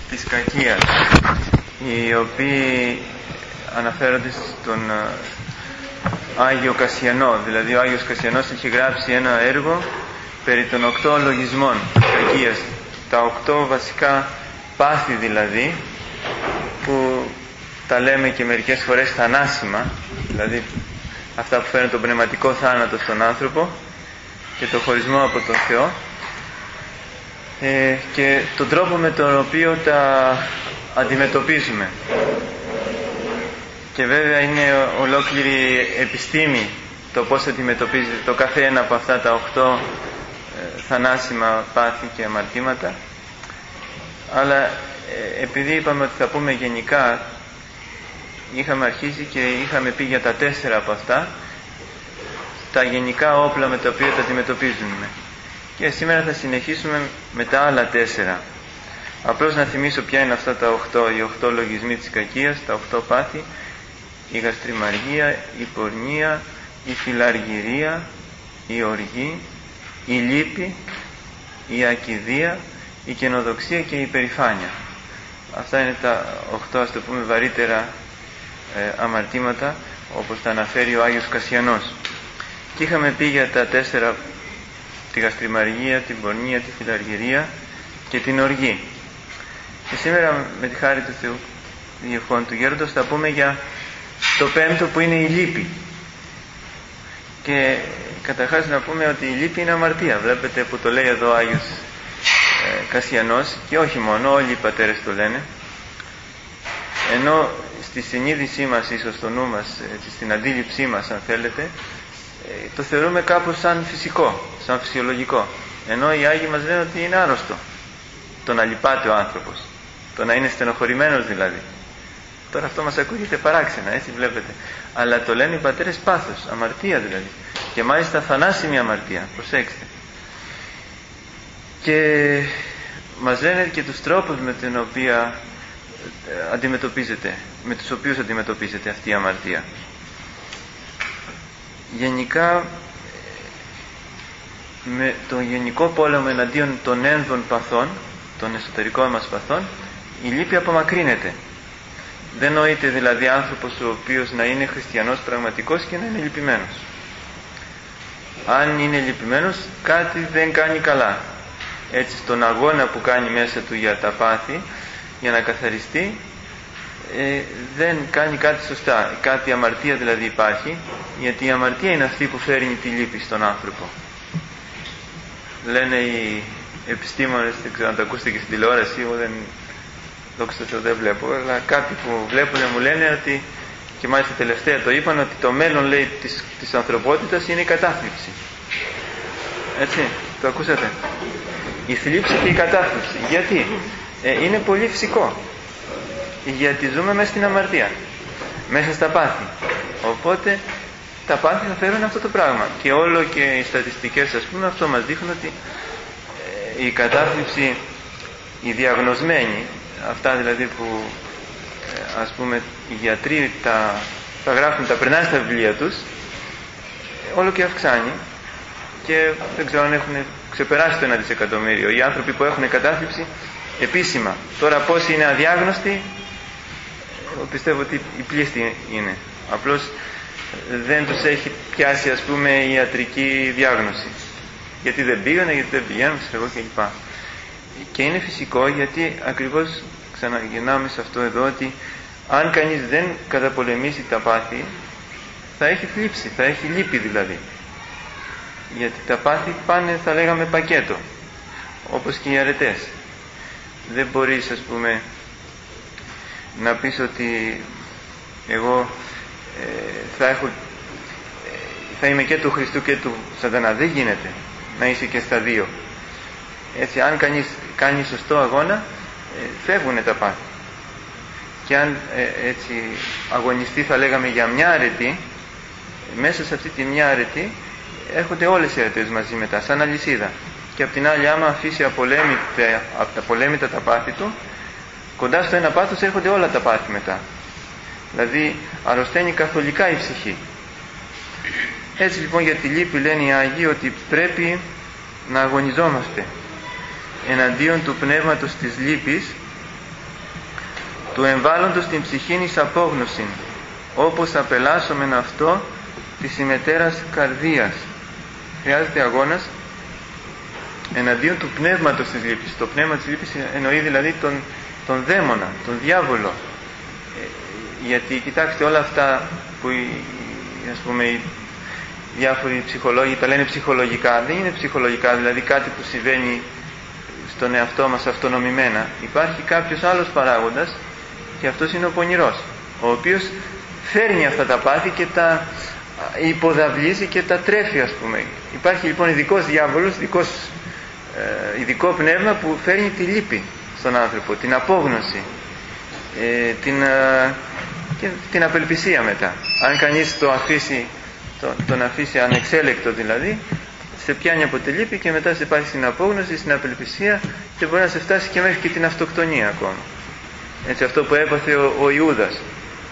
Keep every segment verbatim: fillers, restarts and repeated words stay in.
της κακίας, οι οποίοι αναφέρονται στον Άγιο Κασιανό. Δηλαδή ο Άγιος Κασιανός έχει γράψει ένα έργο περί των οκτώ λογισμών της κακίας, τα οκτώ βασικά πάθη δηλαδή, που τα λέμε και μερικές φορές θανάσιμα, δηλαδή αυτά που φέρνουν τον πνευματικό θάνατο στον άνθρωπο και το χωρισμό από τον Θεό, ε, και τον τρόπο με τον οποίο τα αντιμετωπίζουμε. Και βέβαια είναι ολόκληρη επιστήμη το πώς αντιμετωπίζεται το κάθε ένα από αυτά τα οχτώ ε, θανάσιμα πάθη και αμαρτήματα. Αλλά ε, επειδή είπαμε ότι θα πούμε γενικά, είχαμε αρχίσει και είχαμε πει για τα τέσσερα από αυτά, τα γενικά όπλα με τα οποία τα αντιμετωπίζουμε. Και σήμερα θα συνεχίσουμε με τα άλλα τέσσερα. Απλώς να θυμίσω ποια είναι αυτά τα οχτώ, οι οχτώ λογισμοί της κακίας, τα οχτώ πάθη: η γαστριμαργία, η πορνεία, η φιλαργυρία, η οργή, η λύπη, η ακηδία, η καινοδοξία και η υπερηφάνεια. Αυτά είναι τα οχτώ, ας το πούμε, βαρύτερα ε, αμαρτήματα, όπως τα αναφέρει ο Άγιος Κασιανός. Και είχαμε πει για τα τέσσερα, τη γαστριμαργία, την πορνεία, τη φιλαργυρία και την οργή. Και σήμερα με τη χάρη του Θεού, διευχών του Γέροντος, θα πούμε για το πέμπτο, που είναι η λύπη. Και καταρχάς να πούμε ότι η λύπη είναι αμαρτία. Βλέπετε που το λέει εδώ ο Άγιος ε, Κασιανός, και όχι μόνο, όλοι οι πατέρες το λένε. Ενώ στη συνείδησή μας, ίσως στο νου μας, έτσι, στην αντίληψή μας αν θέλετε, ε, το θεωρούμε κάπως σαν φυσικό, σαν φυσιολογικό. Ενώ οι Άγιοι μας λένε ότι είναι άρρωστο το να λυπάται ο άνθρωπος, το να είναι στενοχωρημένος δηλαδή. Τώρα αυτό μας ακούγεται παράξενα, έτσι βλέπετε. Αλλά το λένε οι πατέρες πάθος, αμαρτία δηλαδή. Και μάλιστα θανάσιμη αμαρτία, προσέξτε. Και μας λένε και τους τρόπους με την οποία αντιμετωπίζεται, με τους οποίους αντιμετωπίζεται αυτή η αμαρτία. Γενικά, με το γενικό πόλεμο εναντίον των ένδων παθών, των εσωτερικών μας παθών, η λύπη απομακρύνεται. Δεν νοείται δηλαδή άνθρωπος ο οποίος να είναι χριστιανός πραγματικός και να είναι λυπημένος. Αν είναι λυπημένος, κάτι δεν κάνει καλά. Έτσι, στον αγώνα που κάνει μέσα του για τα πάθη, για να καθαριστεί, ε, δεν κάνει κάτι σωστά. Κάτι αμαρτία δηλαδή υπάρχει, γιατί η αμαρτία είναι αυτή που φέρνει τη λύπη στον άνθρωπο. Λένε οι επιστήμονες, δεν ξέρω αν το ακούσετε και στην τηλεόραση, εγώ δεν, δόξα τω Θεώ, δεν βλέπω, αλλά κάποιοι που βλέπουν μου λένε ότι, και μάλιστα τελευταία το είπαν, ότι το μέλλον, λέει, της, της ανθρωπότητας είναι η κατάθλιψη. Έτσι, το ακούσατε? Η θλίψη και η κατάθλιψη. Γιατί? Ε, είναι πολύ φυσικό. Γιατί ζούμε μέσα στην αμαρτία, μέσα στα πάθη. Οπότε τα πάθη θα φέρουν αυτό το πράγμα. Και όλο και οι στατιστικές, ας πούμε, αυτό μας δείχνουν ότι ε, η κατάθλιψη, η διαγνωσμένη, αυτά δηλαδή που ε, ας πούμε οι γιατροί τα, τα γράφουν, τα περνάνε στα βιβλία τους, ε, όλο και αυξάνει, και δεν ξέρω αν έχουν ξεπεράσει το ένα δισεκατομμύριο οι άνθρωποι που έχουν κατάθλιψη επίσημα. Τώρα πόσοι είναι αδιάγνωστοι, εγώ πιστεύω ότι η πλήστη είναι. Απλώς δεν τους έχει πιάσει, ας πούμε, η ιατρική διάγνωση. Γιατί δεν πήγανε, γιατί δεν πηγαίνουν, ξέρω εγώ κλπ. Και είναι φυσικό, γιατί ακριβώς ξαναγυρνάμε σε αυτό εδώ, ότι αν κανείς δεν καταπολεμήσει τα πάθη, θα έχει θλίψη, θα έχει λύπη δηλαδή. Γιατί τα πάθη πάνε, θα λέγαμε, πακέτο, όπως και οι αρετές. Δεν μπορείς, ας πούμε, να πεις ότι εγώ ε, θα έχω ε, θα είμαι και του Χριστού και του Σατανά. Δεν γίνεται να είσαι και στα δύο. Έτσι, αν κανείς κάνει σωστό αγώνα, ε, φεύγουν τα πάθη. Και αν ε, έτσι αγωνιστεί, θα λέγαμε, για μια αρετή, μέσα σε αυτή τη μια αρετή έρχονται όλες οι αρετές μαζί μετά, σαν αλυσίδα. Και απ' την άλλη, άμα αφήσει απολέμητα, από τα πολέμητα τα πάθη του, κοντά στο ένα πάθος έρχονται όλα τα πάθη μετά. Δηλαδή αρρωσταίνει καθολικά η ψυχή. Έτσι λοιπόν, για τη λύπη λένε οι Άγιοι ότι πρέπει να αγωνιζόμαστε εναντίον του πνεύματος της λύπης, του εμβάλλοντος την ψυχήν εις απόγνωσιν, όπως απελάσσομεν αυτό της ημετέρας καρδίας. Χρειάζεται αγώνας εναντίον του πνεύματος της λύπης. Το πνεύμα της λύπης εννοεί δηλαδή τον, τον δαίμονα, τον διάβολο. Ε, γιατί κοιτάξτε, όλα αυτά που οι, ας πούμε, οι διάφοροι ψυχολόγοι τα λένε ψυχολογικά, δεν είναι ψυχολογικά, δηλαδή κάτι που συμβαίνει στον εαυτό μας αυτονομημένα. Υπάρχει κάποιος άλλος παράγοντας και αυτός είναι ο πονηρός, ο οποίος φέρνει αυτά τα πάθη και τα υποδαβλίζει και τα τρέφει, ας πούμε. Υπάρχει λοιπόν ειδικός διάβολος, ειδικός, ε, ειδικό πνεύμα που φέρνει τη λύπη στον άνθρωπο, την απόγνωση, ε, την, ε, και την απελπισία μετά. Αν κανείς το αφήσει, το, τον αφήσει ανεξέλεκτο δηλαδή, σε πιάνει από τη λύπη και μετά σε πάει στην απόγνωση, στην απελπισία και μπορεί να σε φτάσει και μέχρι και την αυτοκτονία ακόμα. Έτσι, αυτό που έπαθε ο, ο Ιούδας.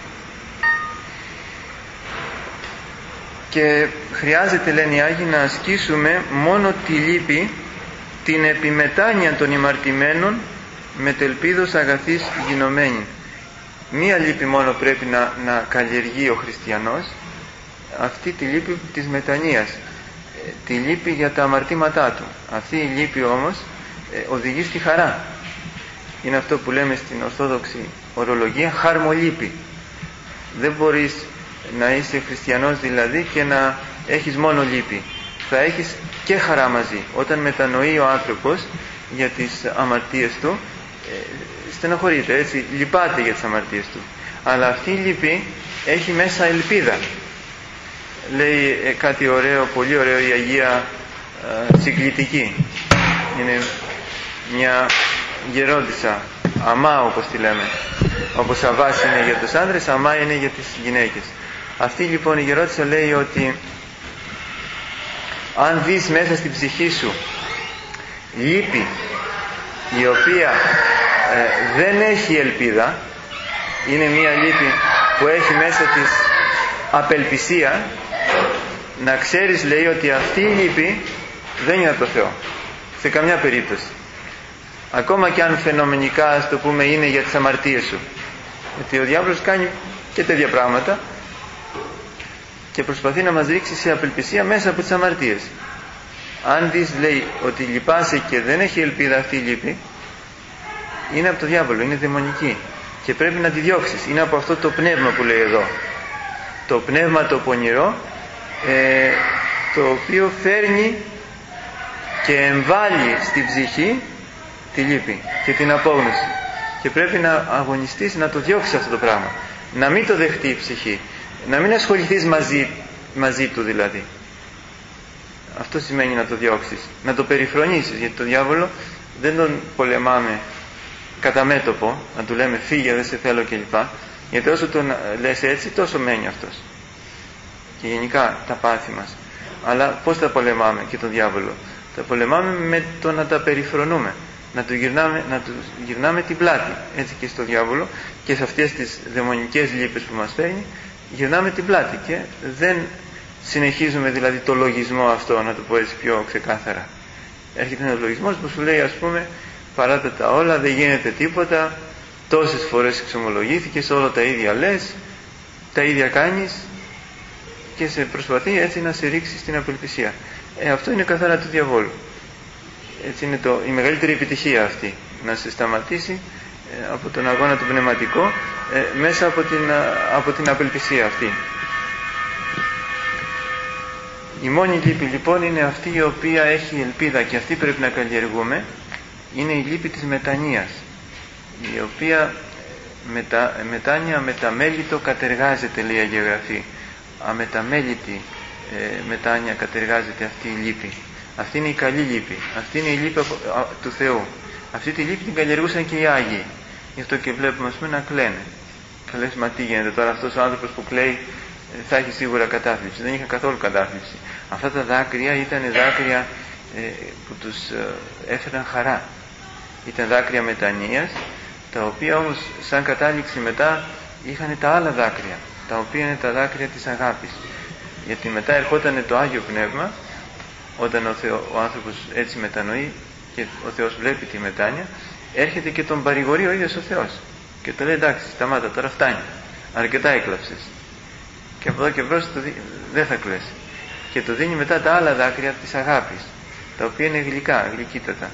Και χρειάζεται, λένε οι Άγιοι, να ασκήσουμε μόνο τη λύπη, την επιμετάνεια των ημαρτημένων με τελπίδος αγαθής γινωμένη. Μία λύπη μόνο πρέπει να, να καλλιεργεί ο χριστιανός, αυτή τη λύπη της μετανοίας, τη λύπη για τα αμαρτήματά του. Αυτή η λύπη όμως ε, οδηγεί στη χαρά. Είναι αυτό που λέμε στην Ορθόδοξη ορολογία χαρμολύπη. Δεν μπορείς να είσαι χριστιανός δηλαδή και να έχεις μόνο λύπη. Θα έχεις και χαρά μαζί. Όταν μετανοεί ο άνθρωπος για τις αμαρτίες του, ε, στενοχωρείται, έτσι, λυπάται για τις αμαρτίες του. Αλλά αυτή η λύπη έχει μέσα ελπίδα. Λέει ε, κάτι ωραίο, πολύ ωραίο η Αγία ε, Συγκλητική. Είναι μια γερόντισσα, αμά όπως τη λέμε. Όπως αβάς είναι για τους άνδρες, αμά είναι για τις γυναίκες. Αυτή λοιπόν η γερόντισσα λέει ότι αν δεις μέσα στην ψυχή σου λύπη η οποία ε, δεν έχει ελπίδα, είναι μια λύπη που έχει μέσα της απελπισία, να ξέρεις, λέει, ότι αυτή η λύπη δεν είναι από το Θεό σε καμιά περίπτωση, ακόμα και αν φαινομενικά, ας το πούμε, είναι για τις αμαρτίες σου, γιατί ο διάβολος κάνει και τέτοια πράγματα και προσπαθεί να μας ρίξει σε απελπισία μέσα από τις αμαρτίες. Αν δεις, λέει, ότι λυπάσαι και δεν έχει ελπίδα αυτή η λύπη, είναι από το διάβολο, είναι δαιμονική και πρέπει να τη διώξεις. Είναι από αυτό το πνεύμα που λέει εδώ, το πνεύμα το πονηρό, ε, το οποίο φέρνει και εμβάλλει στην ψυχή τη λύπη και την απόγνωση, και πρέπει να αγωνιστείς να το διώξεις αυτό το πράγμα, να μην το δεχτεί η ψυχή, να μην ασχοληθείς μαζί, μαζί του δηλαδή. Αυτό σημαίνει να το διώξεις, να το περιφρονήσεις, γιατί το διάβολο δεν τον πολεμάμε κατά μέτωπο, να του λέμε φύγε, δεν σε θέλω κλπ. Γιατί όσο τον λες έτσι, τόσο μένει αυτός. Και γενικά τα πάθη μας. Αλλά πώς τα πολεμάμε και τον διάβολο? Τα πολεμάμε με το να τα περιφρονούμε, να του γυρνάμε, να του γυρνάμε την πλάτη. Έτσι και στο διάβολο και σε αυτές τις δαιμονικές λύπες που μας φέρνει, γυρνάμε την πλάτη και δεν συνεχίζουμε δηλαδή το λογισμό αυτό, να το πω έτσι πιο ξεκάθαρα. Έρχεται ένας λογισμός που σου λέει, ας πούμε, παράτα τα όλα, δεν γίνεται τίποτα, τόσες φορές εξομολογήθηκες, όλα τα ίδια λες, τα ίδια κάνεις, και σε προσπαθεί έτσι να σε ρίξει στην απελπισία. Ε, αυτό είναι καθαρά του διαβόλου. Έτσι είναι το, η μεγαλύτερη επιτυχία αυτή, να σε σταματήσει ε, από τον αγώνα του πνευματικό, ε, μέσα από την, από την απελπισία αυτή. Η μόνη λύπη λοιπόν είναι αυτή η οποία έχει ελπίδα, και αυτή πρέπει να καλλιεργούμε. Είναι η λύπη της μετανοίας, η οποία μετα, μετάνοια μεταμέλητο κατεργάζεται, λέει η Αγία Γραφή. Αμεταμέλητη ε, μετάνοια κατεργάζεται αυτή η λύπη. Αυτή είναι η καλή λύπη, αυτή είναι η λύπη του Θεού. Αυτή τη λύπη την καλλιεργούσαν και οι Άγιοι. Γι' αυτό και βλέπουμε, ας πούμε, να κλαίνε. Και λες, μα τι γίνεται τώρα, αυτός ο άνθρωπος που κλαίει θα έχει σίγουρα κατάθλιψη. Δεν είχε καθόλου κατάθλιψη. Αυτά τα δάκρυα ήταν δάκρυα ε, που τους ε, έφεραν χαρά. Ήταν δάκρυα μετανοίας, τα οποία όμως σαν κατάληξη μετά είχαν τα άλλα δάκρυα, τα οποία είναι τα δάκρυα της αγάπης. Γιατί μετά ερχόταν το Άγιο Πνεύμα, όταν ο, Θεό, ο άνθρωπος έτσι μετανοεί και ο Θεός βλέπει τη μετάνοια, έρχεται και τον παρηγορεί ο ίδιος ο Θεός. Και το λέει εντάξει, σταμάτα, τώρα φτάνει. Αρκετά έκλαψες. Και από εδώ και μπρος το δι... δεν θα κλαίσει. Και το δίνει μετά τα άλλα δάκρυα της αγάπης, τα οποία είναι γλυκά, γλυκύτατα.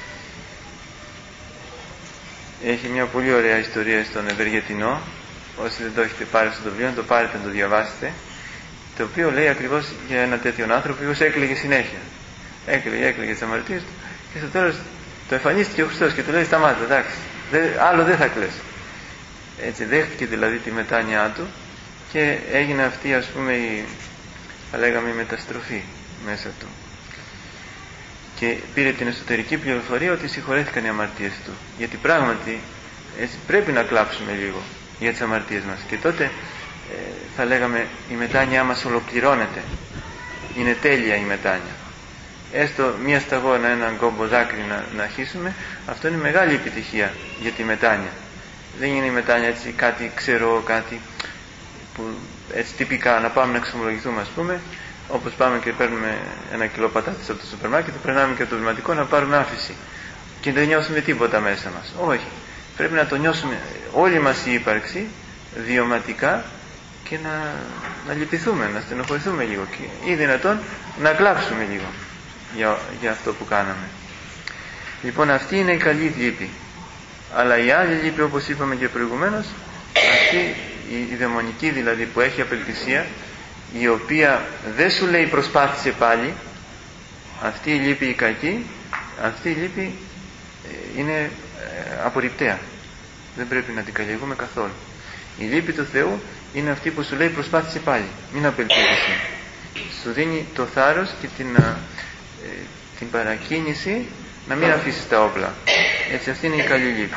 Έχει μια πολύ ωραία ιστορία στον Ευεργετινό. Όσοι δεν το έχετε πάρει στο βιβλίο, να το πάρετε να το διαβάσετε. Το οποίο λέει ακριβώς για ένα τέτοιον άνθρωπο, ο οποίος έκλαιγε συνέχεια. Έκλαιγε, έκλαιγε τις αμαρτίες του, και στο τέλος το εμφανίστηκε ο Χριστός και του λέει σταμάτα, εντάξει, δε, άλλο δεν θα κλαις. Έτσι δέχτηκε δηλαδή τη μετάνοιά του και έγινε αυτή, ας πούμε, η, θα λέγαμε, η μεταστροφή μέσα του. Και πήρε την εσωτερική πληροφορία ότι συγχωρέθηκαν οι αμαρτίες του. Γιατί πράγματι έτσι πρέπει να κλάψουμε λίγο για τις αμαρτίες μας. Και τότε ε, θα λέγαμε η μετάνοιά μας ολοκληρώνεται. Είναι τέλεια η μετάνοια. Έστω μία σταγόνα, έναν κόμπο δάκρυ να, να αρχίσουμε, αυτό είναι μεγάλη επιτυχία για τη μετάνοια. Δεν είναι η μετάνοια έτσι κάτι ξερό, κάτι που έτσι τυπικά να πάμε να εξομολογηθούμε, ας πούμε, όπως πάμε και παίρνουμε ένα κιλό πατάτες από το σούπερ μάρκετ, περνάμε και από το βληματικό να πάρουμε άφηση και δεν νιώσουμε τίποτα μέσα μας. Όχι. Πρέπει να το νιώσουμε όλη μας η ύπαρξη βιωματικά και να, να λυπηθούμε, να στενοχωρηθούμε λίγο και ή δυνατόν να κλάψουμε λίγο για, για αυτό που κάναμε. Λοιπόν, αυτή είναι η καλή λύπη. Αλλά η άλλη λύπη, όπως είπαμε και προηγουμένως, αυτή η, η δαιμονική δηλαδή που έχει απελπισία, η οποία δεν σου λέει προσπάθησε πάλι, αυτή η λύπη η κακή, αυτή η λύπη είναι απορριπταία. Δεν πρέπει να την καλλιεργούμε καθόλου. Η λύπη του Θεού είναι αυτή που σου λέει προσπάθησε πάλι, μην απελπίζεσαι. Σου δίνει το θάρρος και την, ε, την παρακίνηση να μην αφήσεις τα όπλα. Έτσι, αυτή είναι η καλή λύπη.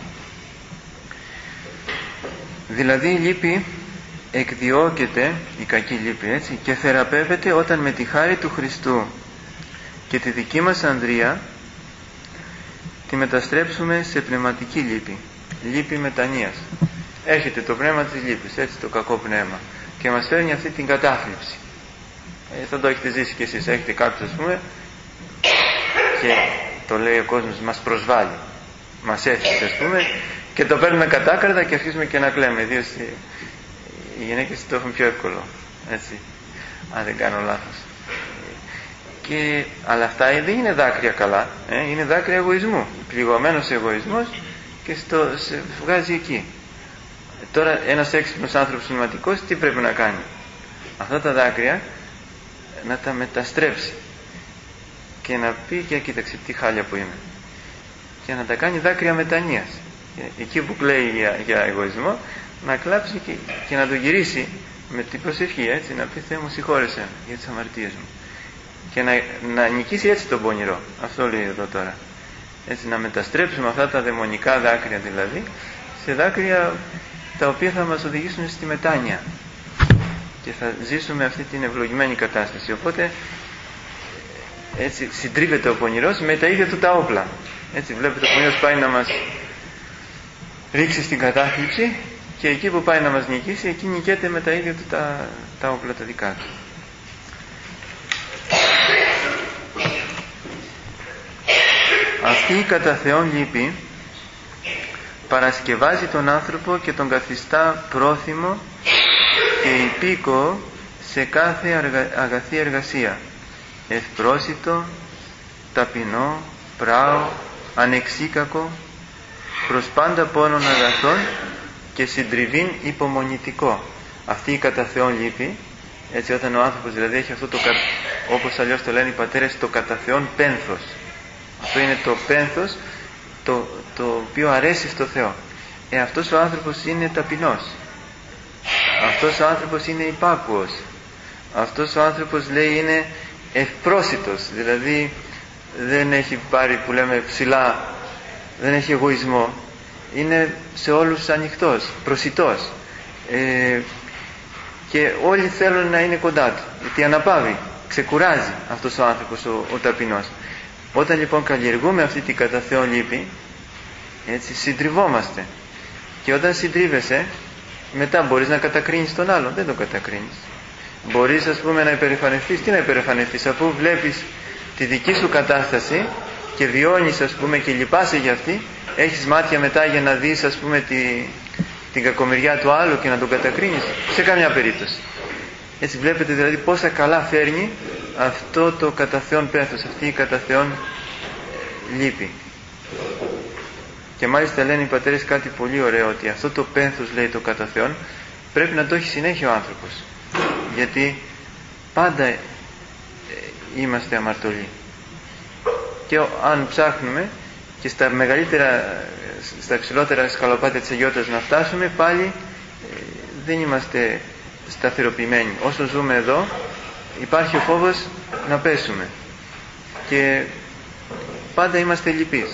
Δηλαδή η λύπη εκδιώκεται, η κακή λύπη, έτσι, και θεραπεύεται όταν με τη χάρη του Χριστού και τη δική μας ανδρεία τη μεταστρέψουμε σε πνευματική λύπη, λύπη μετανοίας. Έρχεται το πνεύμα της λύπης, έτσι, το κακό πνεύμα, και μας φέρνει αυτή την κατάθλιψη. Ε, θα το έχετε ζήσει κι εσείς. Έχετε κάποιος, ας πούμε, και το λέει ο κόσμος, μας προσβάλλει, μας έθισε, ας πούμε, και το παίρνουμε κατάκαρδα και αρχίζουμε και να κλαίμε. Ιδίως οι, οι γυναίκες το έχουν πιο εύκολο, έτσι, αν δεν κάνω λάθος. Και, αλλά αυτά δεν είναι δάκρυα καλά, ε, είναι δάκρυα εγωισμού. Πληγωμένος εγωισμός και στο, σε βγάζει εκεί. Τώρα ένας έξυπνος άνθρωπος πνευματικός τι πρέπει να κάνει? Αυτά τα δάκρυα να τα μεταστρέψει και να πει και κοίταξε τι χάλια που είμαι, και να τα κάνει δάκρυα μετανοίας. Εκεί που κλαίει για, για εγωισμό, να κλάψει και, και να το γυρίσει με την προσευχή, έτσι, να πει Θεέ μου συγχώρεσαι για τις αμαρτίες μου, και να, να νικήσει έτσι τον πονηρό. Αυτό λέει εδώ τώρα, έτσι, να μεταστρέψουμε αυτά τα δαιμονικά δάκρυα δηλαδή σε δάκρυα τα οποία θα μας οδηγήσουν στη μετάνοια και θα ζήσουμε αυτή την ευλογημένη κατάσταση. Οπότε έτσι συντρίβεται ο πονηρός με τα ίδια του τα όπλα. Έτσι βλέπετε, ο πονηρός πάει να μας ρίξει στην κατάθλιψη και εκεί που πάει να μας νικήσει, εκεί νικέται με τα ίδια του τα, τα όπλα τα δικά του. Αυτή η κατά Θεόν λύπη παρασκευάζει τον άνθρωπο και τον καθιστά πρόθυμο και υπήκοο σε κάθε αγαθή εργασία, ευπρόσιτο, ταπεινό, πράο, ανεξίκακο, προς πάντα πόνων αγαθών και συντριβήν υπομονητικό. Αυτή η κατά Θεόν λύπη, έτσι, όταν ο άνθρωπος δηλαδή έχει αυτό το, όπως αλλιώς το λένε οι πατέρες, το κατά Θεόν πένθος. Αυτό είναι το πένθος το, το οποίο αρέσει στο Θεό. Ε, αυτός ο άνθρωπος είναι ταπεινός. Αυτός ο άνθρωπος είναι υπάκουος. Αυτός ο άνθρωπος, λέει, είναι ευπρόσιτος. Δηλαδή δεν έχει πάρει, που λέμε, ψηλά, δεν έχει εγωισμό. Είναι σε όλους ανοιχτός, προσιτός. Ε, και όλοι θέλουν να είναι κοντά του. Γιατί αναπαύει, ξεκουράζει αυτός ο άνθρωπος ο, ο ταπεινός. Όταν λοιπόν καλλιεργούμε αυτή την κατά Θεόν λύπη, έτσι, συντριβόμαστε. Και όταν συντρίβεσαι, μετά μπορείς να κατακρίνεις τον άλλον. Δεν τον κατακρίνεις. Μπορείς, ας πούμε, να υπερηφανευτείς. Τι να υπερηφανευτείς, αφού βλέπεις τη δική σου κατάσταση και βιώνεις, ας πούμε, και λυπάσαι για αυτή, έχεις μάτια μετά για να δεις, ας πούμε, τη, την κακομοιριά του άλλου και να τον κατακρίνεις? Σε καμιά περίπτωση. Έτσι βλέπετε δηλαδή πόσα καλά φέρνει αυτό το κατά Θεόν πένθος, αυτή η κατά Θεόν λύπη. Και μάλιστα λένε οι πατέρες κάτι πολύ ωραίο, ότι αυτό το πένθος, λέει, το κατά Θεόν, πρέπει να το έχει συνέχεια ο άνθρωπος, γιατί πάντα είμαστε αμαρτωλοί, και αν ψάχνουμε και στα μεγαλύτερα, στα υψηλότερα σκαλοπάτια της αγιότητας να φτάσουμε, πάλι δεν είμαστε σταθεροποιημένοι. Όσο ζούμε εδώ υπάρχει ο φόβος να πέσουμε και πάντα είμαστε λυπείς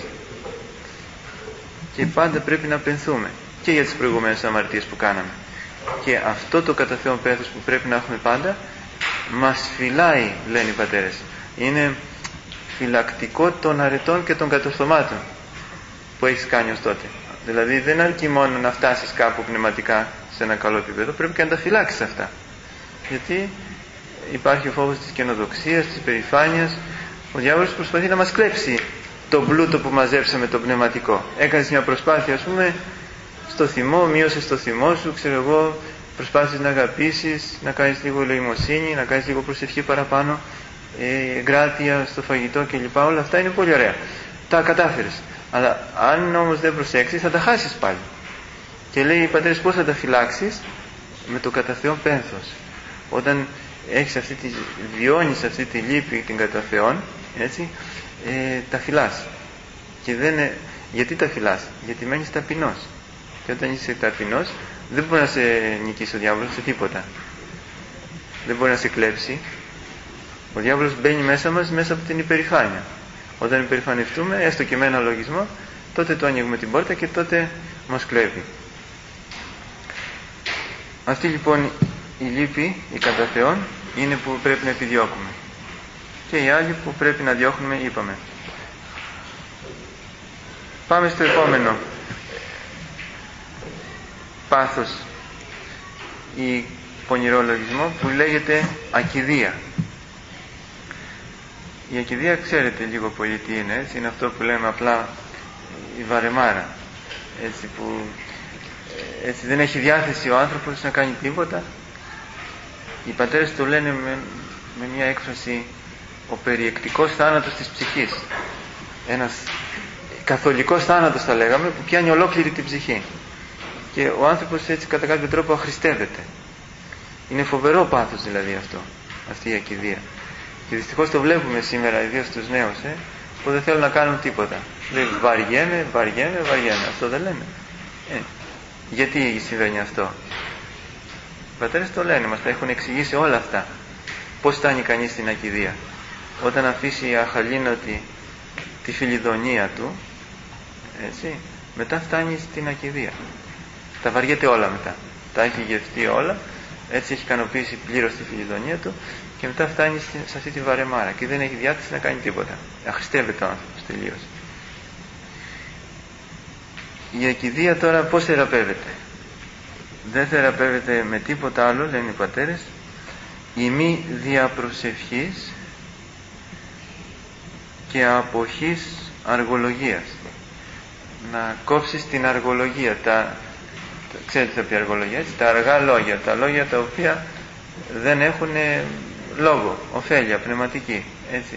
και πάντα πρέπει να πενθούμε και για τις προηγούμενες αμαρτίες που κάναμε. Και αυτό το κατά Θεόν πένθος που πρέπει να έχουμε πάντα μας φυλάει, λένε οι πατέρες. Είναι φυλακτικό των αρετών και των κατορθωμάτων που έχεις κάνει ως τότε. Δηλαδή δεν αρκεί μόνο να φτάσεις κάπου πνευματικά σε ένα καλό επίπεδο, πρέπει και να τα φυλάξεις αυτά, γιατί υπάρχει ο φόβος της καινοδοξίας, της περηφάνειας. Ο διάβολος προσπαθεί να μας κλέψει τον πλούτο που μαζέψαμε, το πνευματικό. Έκανες μια προσπάθεια, ας πούμε, στο θυμό, μείωσες το θυμό σου, ξέρω εγώ, προσπάθησες να αγαπήσεις, να κάνεις λίγο ελεημοσύνη, να κάνεις λίγο προσευχή παραπάνω, ε, εγκράτεια στο φαγητό κλπ. Όλα αυτά είναι πολύ ωραία. Τα κατάφερες. Αλλά αν όμως δεν προσέξεις, θα τα χάσεις πάλι. Και λέει οι πατέρες πώς θα τα φυλάξεις? Με το κατά Θεόν πένθος. Όταν έχεις αυτή τη, βιώνεις αυτή τη λύπη την κατά Θεόν, έτσι, ε, τα φυλάς. Και δεν, γιατί τα φυλάς? Γιατί μένεις ταπεινός. Και όταν είσαι ταπεινός, δεν μπορεί να σε νικήσει ο διάβολος σε τίποτα. Δεν μπορεί να σε κλέψει. Ο διάβολος μπαίνει μέσα μας μέσα από την υπερηφάνεια. Όταν υπερηφανευτούμε, έστω και με ένα λογισμό, τότε το ανοίγουμε την πόρτα και τότε μας κλέβει. Αυτή λοιπόν η λύπη, η κατά Θεόν, είναι που πρέπει να επιδιώκουμε. Και οι άλλοι που πρέπει να διώχνουμε, είπαμε. Πάμε στο επόμενο πάθος ή πονηρό λογισμό που λέγεται ακηδία. Η ακηδία ξέρετε λίγο πολύ τι είναι, έτσι, είναι αυτό που λέμε απλά η βαρεμάρα, έτσι, που έτσι, δεν έχει διάθεση ο άνθρωπος να κάνει τίποτα. Οι πατέρες το λένε με, με μια έκφραση ο περιεκτικός θάνατος της ψυχής, ένας καθολικός θάνατος θα λέγαμε, που πιάνει ολόκληρη την ψυχή και ο άνθρωπος έτσι κατά κάποιο τρόπο αχρηστεύεται. Είναι φοβερό πάθος δηλαδή αυτό, αυτή η ακηδία. Και δυστυχώς το βλέπουμε σήμερα, ιδίως στους νέους, ε, που δεν θέλουν να κάνουν τίποτα. Λέει βαριέμαι, βαριέμαι, βαριέμαι. Αυτό δεν λένε? Ε, γιατί συμβαίνει αυτό? Οι πατέρες το λένε, μας τα έχουν εξηγήσει όλα αυτά. Πώς φτάνει κανείς στην ακηδία? Όταν αφήσει αχαλήνωτη τη φιλιδονία του, έτσι, μετά φτάνει στην ακηδία. Τα βαριέται όλα μετά. Τα έχει γευτεί όλα, έτσι έχει ικανοποιήσει πλήρως τη φιλιδονία του και μετά φτάνει σε αυτή τη βαρεμάρα και δεν έχει διάθεση να κάνει τίποτα. Αχρηστεύεται ο άνθρωπος τελείως. Η ακηδία τώρα πώς θεραπεύεται? Δεν θεραπεύεται με τίποτα άλλο, λένε οι πατέρες, η μη διαπροσευχής και αποχής αργολογίας. Να κόψεις την αργολογία, τα, ξέρετε ποια αργολογία, έτσι, τα αργά λόγια, τα λόγια τα οποία δεν έχουν λόγο, ωφέλεια πνευματική, έτσι.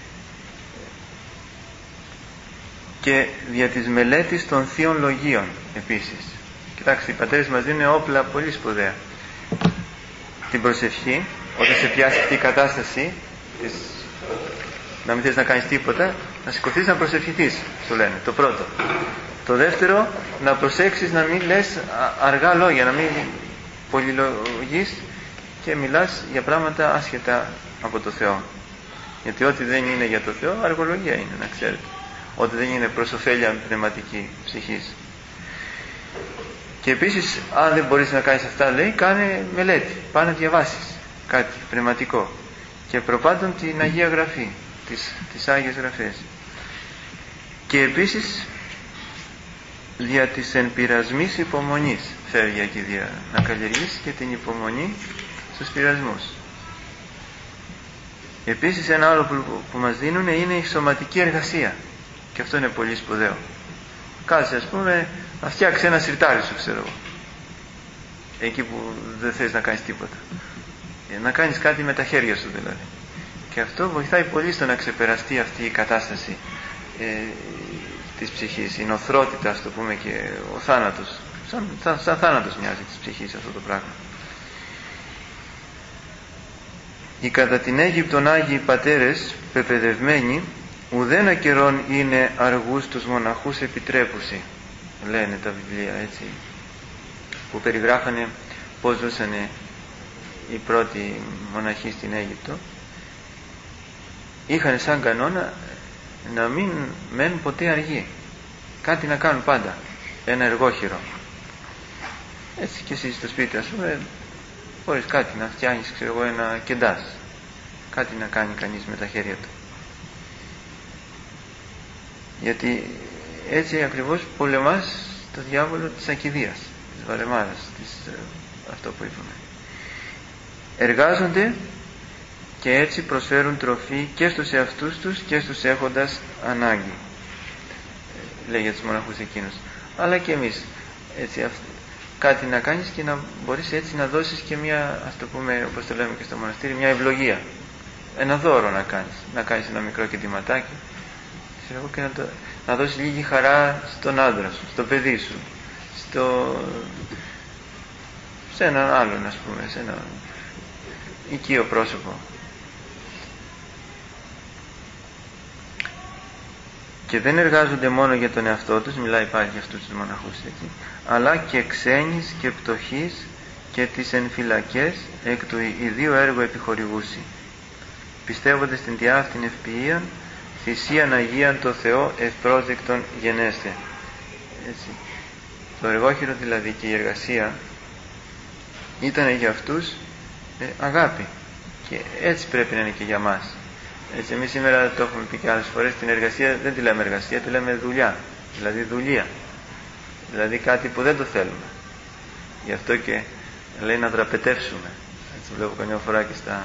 Και δια της μελέτης των θείων λογίων επίσης. Κοιτάξτε, οι πατέρες μας δίνουν όπλα πολύ σπουδαία. Την προσευχή, όταν σε πιάσει αυτή η κατάσταση της, να μην θες να κάνεις τίποτα, να σηκωθείς να προσευχηθείς, σου λένε, το πρώτο. Το δεύτερο, να προσέξεις να μην λες αργά λόγια, να μην πολυλογείς και μιλάς για πράγματα άσχετα από το Θεό. Γιατί ό,τι δεν είναι για το Θεό, αργολογία είναι, να ξέρετε. Ό,τι δεν είναι προς ωφέλεια πνευματική ψυχής. Και επίσης, αν δεν μπορείς να κάνεις αυτά, λέει, κάνε μελέτη, πάνε να διαβάσεις κάτι πνευματικό. Και προπάντων την Αγία Γραφή, τις, τις Άγιες Γραφές. Και επίσης, δια της εν πειρασμής υπομονής φεύγει εκεί δια, να καλλιεργήσει και την υπομονή στους πειρασμούς. Επίσης ένα άλλο που, που μας δίνουν είναι η σωματική εργασία. Και αυτό είναι πολύ σπουδαίο. Κάτσε, ας πούμε, να φτιάξει ένα σιρτάρι σου, ξέρω εγώ. Εκεί που δεν θες να κάνεις τίποτα. Να κάνεις κάτι με τα χέρια σου δηλαδή. Και αυτό βοηθάει πολύ στο να ξεπεραστεί αυτή η κατάσταση ε, της ψυχής. Η νοθρότητα, ας το πούμε, και ο θάνατος. Σαν, σαν, σαν θάνατος μοιάζει της ψυχής αυτό το πράγμα. Οι κατά την Αίγυπτον Άγιοι Πατέρες πεπαιδευμένοι ουδένα καιρόν είναι αργούς τους μοναχούς επιτρέπουσι, λένε τα βιβλία, έτσι, που περιγράφανε πώς ζούσαν οι πρώτοι μοναχοί στην Αίγυπτο. Είχαν σαν κανόνα να μην μένουν ποτέ αργοί, κάτι να κάνουν πάντα, ένα εργόχειρο. Έτσι και εσύ στο σπίτι, ας πούμε, μπορείς κάτι να φτιάχνεις, ξέρω εγώ, ένα κεντάς, κάτι να κάνει κανείς με τα χέρια του. Γιατί έτσι ακριβώς πολεμάς το διάβολο της ακηδείας, της βαρεμάρας, της, αυτό που είπαμε. Εργάζονται και έτσι προσφέρουν τροφή και στους εαυτούς τους και στους έχοντας ανάγκη, λέει για τους μοναχούς εκείνους. Αλλά και εμείς έτσι, κάτι να κάνεις και να μπορείς έτσι να δώσεις και μια, ας το πούμε, όπως το λέμε και στο μοναστήρι, μια ευλογία, ένα δώρο να κάνεις, να κάνεις ένα μικρό κεντηματάκι και να, το, να δώσεις λίγη χαρά στον άντρα σου, στο παιδί σου, στο, σε έναν άλλον, ας πούμε, σε ένα οικείο πρόσωπο. Και δεν εργάζονται μόνο για τον εαυτό τους, μιλάει πάλι για αυτούς τους μοναχούς, έτσι, αλλά και ξένης και πτωχής και τις ενφυλακές εκ του ιδίου έργου επιχορηγούσι, πιστεύοντας την τιά αυτήν ευποιίαν, θυσίαν Αγίαν το Θεό ευπρόσδεκτον γενέστε. Έτσι. Το εργόχειρο δηλαδή και η εργασία ήταν για αυτούς ε, αγάπη, και έτσι πρέπει να είναι και για μας. Έτσι, εμείς σήμερα το έχουμε πει και άλλες φορές, την εργασία δεν τη λέμε εργασία, τη λέμε δουλειά, δηλαδή δουλεία, δηλαδή κάτι που δεν το θέλουμε. Γι' αυτό και λέει να δραπετεύσουμε. Έτσι βλέπω καμιά φορά και στα,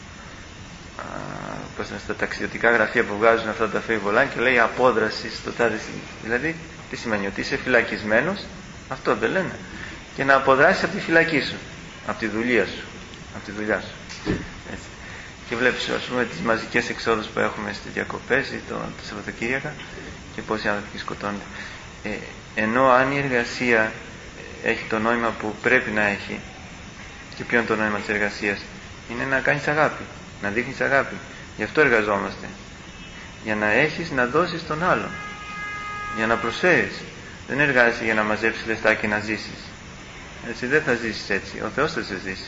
α, πώς είναι, στα ταξιδιωτικά γραφεία που βγάζουν αυτά τα φίβολα και λέει απόδραση στο τάδε. Δηλαδή τι σημαίνει, ότι είσαι φυλακισμένος, αυτό δεν λένε, και να αποδράσεις από τη φυλακή σου, από τη δουλεία σου, από τη δουλειά σου. Έτσι. Και βλέπεις, ας πούμε, τις μαζικές εξόδους που έχουμε στις διακοπές ή το, το Σαββατοκύριακα και πόσοι άνθρωποι σκοτώνται. Ε, ενώ αν η εργασία έχει το νόημα που πρέπει να έχει, και ποιο είναι το νόημα της εργασίας, είναι να κάνεις αγάπη, να δείχνεις αγάπη. Γι' αυτό εργαζόμαστε, για να έχεις να δώσεις τον άλλον, για να προσφέρεις. Δεν εργάζεσαι για να μαζέψεις λεφτά και να ζήσεις. Έτσι δεν θα ζήσεις έτσι, ο Θεός θα σε ζήσει.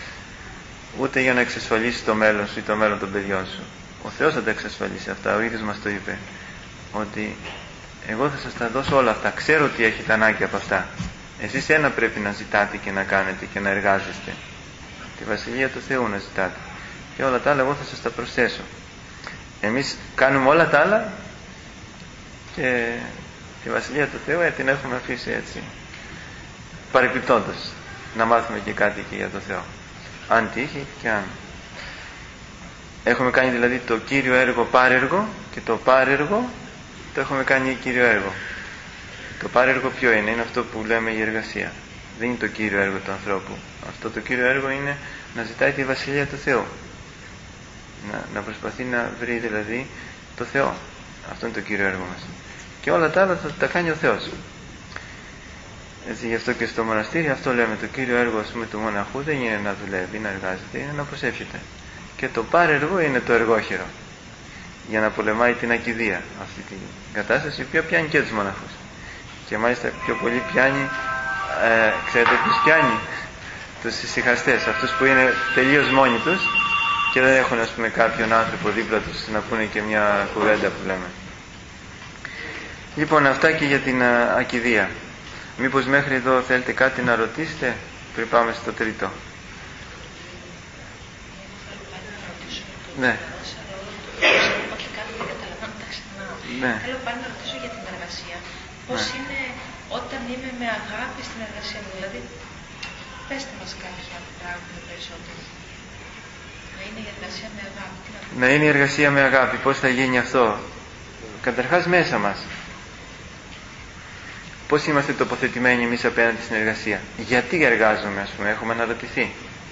Ούτε για να εξασφαλίσεις το μέλλον σου ή το μέλλον των παιδιών σου. Ο Θεός θα τα εξασφαλίσει αυτά, ο ίδιος μας το είπε, ότι εγώ θα σας τα δώσω όλα αυτά, ξέρω ότι έχετε ανάγκη από αυτά. Εσείς ένα πρέπει να ζητάτε και να κάνετε και να εργάζεστε, τη Βασιλεία του Θεού να ζητάτε, και όλα τα άλλα εγώ θα σας τα προσθέσω. Εμείς κάνουμε όλα τα άλλα και τη Βασιλεία του Θεού ε, την έχουμε αφήσει έτσι παρεπιπτόντως, να μάθουμε και κάτι και για το Θεό, αν τύχει και αν. Έχουμε κάνει δηλαδή το κύριο έργο πάρεργο, και το πάρεργο το έχουμε κάνει κύριο έργο. Το πάρεργο ποιο είναι? Είναι αυτό που λέμε η εργασία. Δεν είναι το κύριο έργο του ανθρώπου. Αυτό το κύριο έργο είναι να ζητάει τη Βασιλεία του Θεού, να, να προσπαθεί να βρει δηλαδή το Θεό. Αυτό είναι το κύριο έργο μας, και όλα τα άλλα θα τα κάνει ο Θεός. Έτσι, γι' αυτό και στο μοναστήρι αυτό λέμε, το κύριο έργο, ας πούμε, του μοναχού δεν είναι να δουλεύει, να εργάζεται, είναι να προσεύχεται. Και το πάρεργο είναι το εργόχειρο, για να πολεμάει την ακηδεία, αυτή την κατάσταση, η οποία πιάνει και τους μοναχούς. Και μάλιστα πιο πολύ πιάνει, ε, ξέρετε ποιος πιάνει? Τους ησυχαστές, αυτούς που είναι τελείως μόνοι τους και δεν έχουν, ας πούμε, κάποιον άνθρωπο δίπλα τους να πούνε και μια κουβέντα που λέμε. Λοιπόν, αυτά και για την α, ακηδεία. Μήπως μέχρι εδώ θέλετε κάτι να ρωτήσετε πριν πάμε στο τρίτο? Ναι. Ναι. Θέλω πάλι να ρωτήσω για την εργασία. Πώς ναι. είναι όταν είμαι με αγάπη στην εργασία μου? Δηλαδή, πέστε μας κάποια πράγματα περισσότερο. Να είναι η εργασία με αγάπη. Τι να είναι η εργασία με αγάπη. Πώς θα γίνει αυτό? Καταρχάς μέσα μας. Πώς είμαστε τοποθετημένοι εμείς απέναντι στην εργασία? Γιατί εργάζομαι, ας πούμε, έχουμε αναρωτηθεί?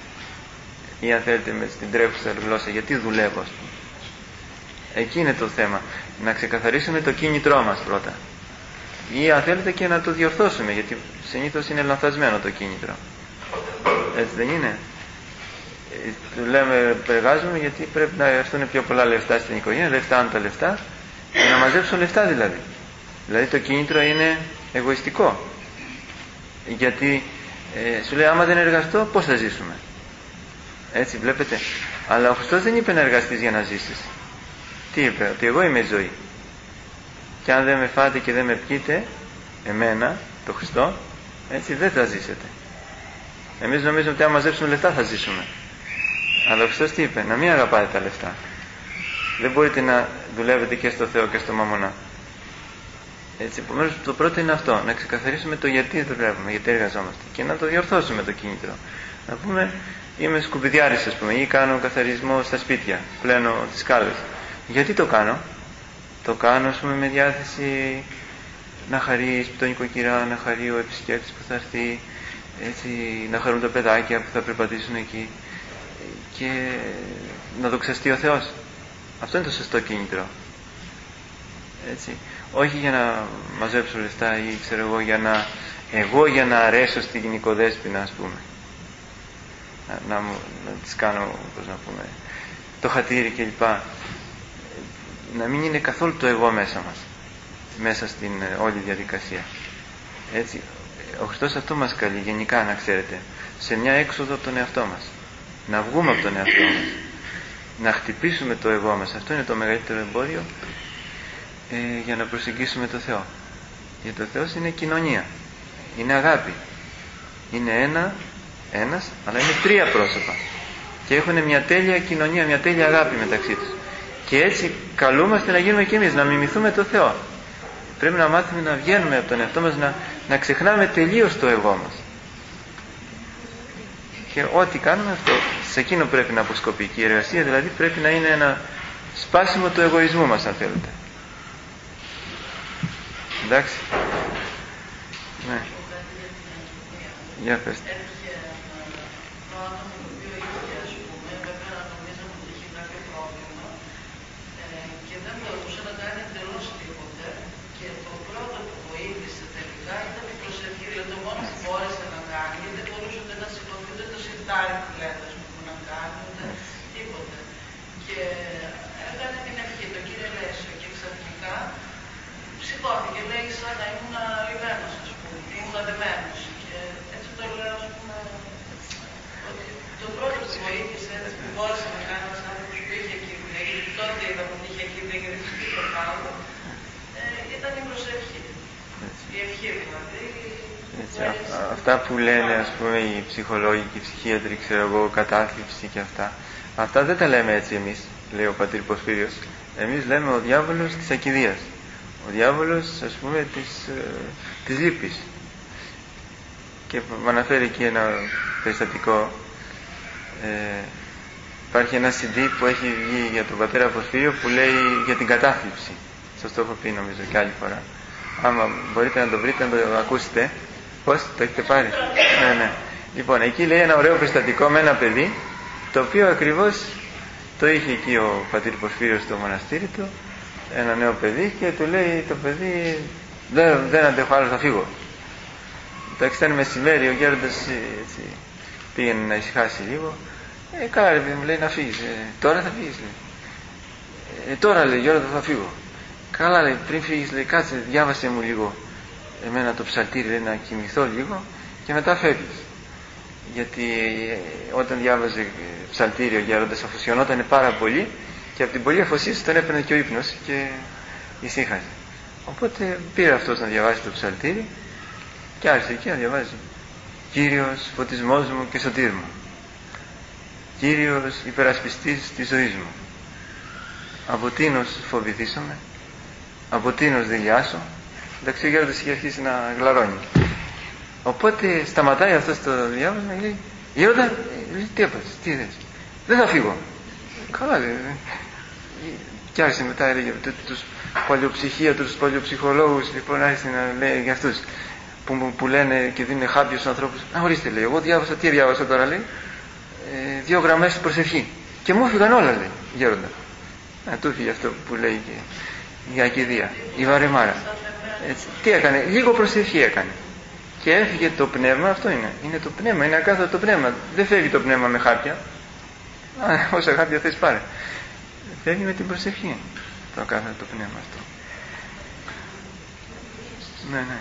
Ή αν θέλετε με στην τρέχουσα γλώσσα, γιατί δουλεύω, ας πούμε? Εκεί είναι το θέμα. Να ξεκαθαρίσουμε το κίνητρό μας πρώτα. Ή αν θέλετε και να το διορθώσουμε, γιατί συνήθως είναι λανθασμένο το κίνητρο. Έτσι δεν είναι? Του λέμε εργάζομαι γιατί πρέπει να έρθουν πιο πολλά λεφτά στην οικογένεια, λεφτά αν τα λεφτά, για να μαζέψω λεφτά δηλαδή. Δηλαδή το κίνητρο είναι εγωιστικό. Γιατί ε, σου λέει άμα δεν εργαστώ πώς θα ζήσουμε? Έτσι βλέπετε. Αλλά ο Χριστός δεν είπε να εργαστείς για να ζήσεις. Τι είπε? Ότι εγώ είμαι η ζωή. Και αν δεν με φάτε και δεν με πιείτε, εμένα, το Χριστό, έτσι δεν θα ζήσετε. Εμείς νομίζουμε ότι αν μαζέψουμε λεφτά θα ζήσουμε. Αλλά ο Χριστός τι είπε? Να μην αγαπάτε τα λεφτά. Δεν μπορείτε να δουλεύετε και στο Θεό και στο μαμονά. Έτσι, επομένως το πρώτο είναι αυτό. Να ξεκαθαρίσουμε το γιατί δουλεύουμε, γιατί εργαζόμαστε. Και να το διορθώσουμε το κίνητρο. Να πούμε είμαι σκουπιδιάρης, ας πούμε, ή κάνω καθαρισμό στα σπίτια, πλένω τις σκάλες. Γιατί το κάνω? Το κάνω, ας πούμε, με διάθεση να χαρεί η σπιτό νοικοκυρά, να χαρεί ο επισκέπτης που θα έρθει, έτσι, να χαρούν τα παιδάκια που θα περπατήσουν εκεί και να δοξαστεί ο Θεός. Αυτό είναι το σωστό κίνητρο. Έτσι. Όχι για να μαζέψω λεφτά ή ξέρω εγώ για να, εγώ για να αρέσω στην γυναικοδέσποινα, ας πούμε. Να, να, να της κάνω, πώς να πούμε, το χατήρι κλπ. Να μην είναι καθόλου το εγώ μέσα μας, μέσα στην όλη διαδικασία. Έτσι. Ο Χριστός αυτό μας καλεί γενικά, να ξέρετε, σε μια έξοδο από τον εαυτό μας. Να βγούμε από τον εαυτό μας. Να χτυπήσουμε το εγώ μας. Αυτό είναι το μεγαλύτερο εμπόδιο ε, για να προσεγγίσουμε το Θεό. Γιατί ο Θεός είναι κοινωνία. Είναι αγάπη. Είναι ένα, ένας, αλλά είναι τρία πρόσωπα. Και έχουν μια τέλεια κοινωνία, μια τέλεια αγάπη μεταξύ τους. Και έτσι καλούμαστε να γίνουμε κι εμείς, να μιμηθούμε το Θεό. Πρέπει να μάθουμε να βγαίνουμε από τον εαυτό μας, να, να ξεχνάμε τελείως το εγώ μας. Και ό,τι κάνουμε αυτό, σε εκείνο πρέπει να αποσκοπεί. Και η εργασία δηλαδή πρέπει να είναι ένα σπάσιμο του εγωισμού μας, αν θέλετε. Εντάξει. Ναι. Για πέστε. Σηκώθηκε, λέει, σαν να ήμουν λιμένος, ας πούμε, ήμουν δεμένος. Και έτσι το λέω, ας πούμε, ότι το πρώτο που βοήθησε, που μπόρεσε να κάνει ένας άνθρωπος που είχε κίνδυνα, γιατί τότε είδα που είχε κίνδυνα και δεν είχε τίποτα άλλο, ε, ήταν η προσευχή. Η ευχή δηλαδή. Έτσι, α, αυτά που λένε, ας πούμε, οι ψυχολόγοι και οι ψυχίατροι, ξέρω εγώ, κατάθλιψη και αυτά, αυτά δεν τα λέμε έτσι εμείς, λέει ο πατήρ Πορφύριος. Εμείς λέμε ο διάβολος της ακηδείας. Ο διάβολος, ας πούμε, της, ε, της λύπης. Και μου αναφέρει εκεί ένα περιστατικό. Ε, υπάρχει ένα σι ντι που έχει βγει για τον πατέρα Πορφύριο που λέει για την κατάθλιψη. Σας το έχω πει νομίζω και άλλη φορά. Άμα μπορείτε να το βρείτε, να το ακούσετε. Πώς, το έχετε πάρει? Ναι, ναι. Λοιπόν, εκεί λέει ένα ωραίο περιστατικό με ένα παιδί, το οποίο ακριβώς το είχε εκεί ο πατήρ Πορφύριος στο μοναστήρι του, ένα νέο παιδί, και του λέει το παιδί δεν, δεν αντέχω άλλο, θα φύγω. Εντάξει, ήταν μεσημέρι, ο γέροντας έτσι, πήγαινε να ησυχάσει λίγο. Ε, καλά ρε παιδί μου, λέει, να φύγεις. Ε, τώρα θα φύγεις, λέει. Ε, τώρα, λέει, γέροντα, θα φύγω. Καλά, λέει, πριν φύγεις, λέει, κάτσε, διάβασε μου λίγο εμένα το ψαλτήρι, λέει, να κοιμηθώ λίγο και μετά φεύγεις. Γιατί ε, όταν διάβαζε ψαλτήρι ο γέροντας αφοσιωνόταν πάρα πολύ και από την πολλή αφοσίωση τον έπαιρνε και ο ύπνος και ησύχαζε. Οπότε πήρε αυτός να διαβάσει το ψαλτήρι και άρχισε εκεί να διαβάζει. Κύριος φωτισμός μου και σωτήρ μου. Κύριος υπερασπιστής της ζωής μου. Από τίνος φοβηθήσομαι, από τίνος δηλιάσω. Εντάξει, ο γέροντας είχε αρχίσει να γλαρώνει. Οπότε σταματάει αυτό το διάβασμα και λέει, γέροντα, τι έπαθες, τι είδες? Δεν θα φύγω. Καλά λέει. Κι άρχισε μετά, έλεγε τους παλιοψυχίατρους, τους παλιοψυχολόγους, λοιπόν άρχισε να λέει για αυτούς που, που, που λένε και δίνουν χάπια στους ανθρώπους. Α, ορίστε λέει, εγώ διάβασα, τι διάβασα τώρα λέει, ε, δύο γραμμές προσευχή. Και μου έφυγαν όλα λέει, γέροντα. Να του έφυγε αυτό που λέει και η ακηδία, η βαρεμάρα. Έτσι. Τι έκανε, λίγο προσευχή έκανε. Και έφυγε το πνεύμα, αυτό είναι. Είναι το πνεύμα, είναι ακάθαρτο το πνεύμα. Δεν φεύγει το πνεύμα με χάπια. Α, όσα χάπια θες πάρε. Φεύγει με την προσευχή. Το ακάθαρτο το πνεύμα αυτό. Ναι, ναι.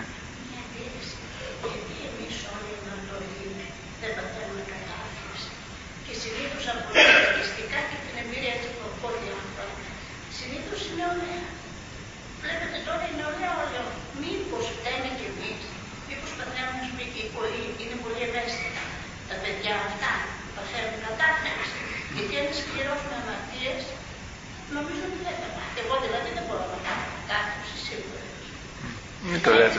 Και συνήθως από τα στατιστικά και την εμπειρία του πολλοί άνθρωποι, συνήθως είναι ωραία. Βλέπετε τώρα είναι ωραία όλα. Μήπως φταίνε και εμείς, μήπως πατριά μας είναι πολύ ευαίσθητα. Τα παιδιά αυτά παθαίνουν κατάθλιψη. Γιατί αν σκληρώσουν αμαρτίες, νομίζω ότι δεν θα πάθει. Εγώ δηλαδή δεν μπορώ να κάνω κατάθλιψη σίγουρα. Μην το λέτε.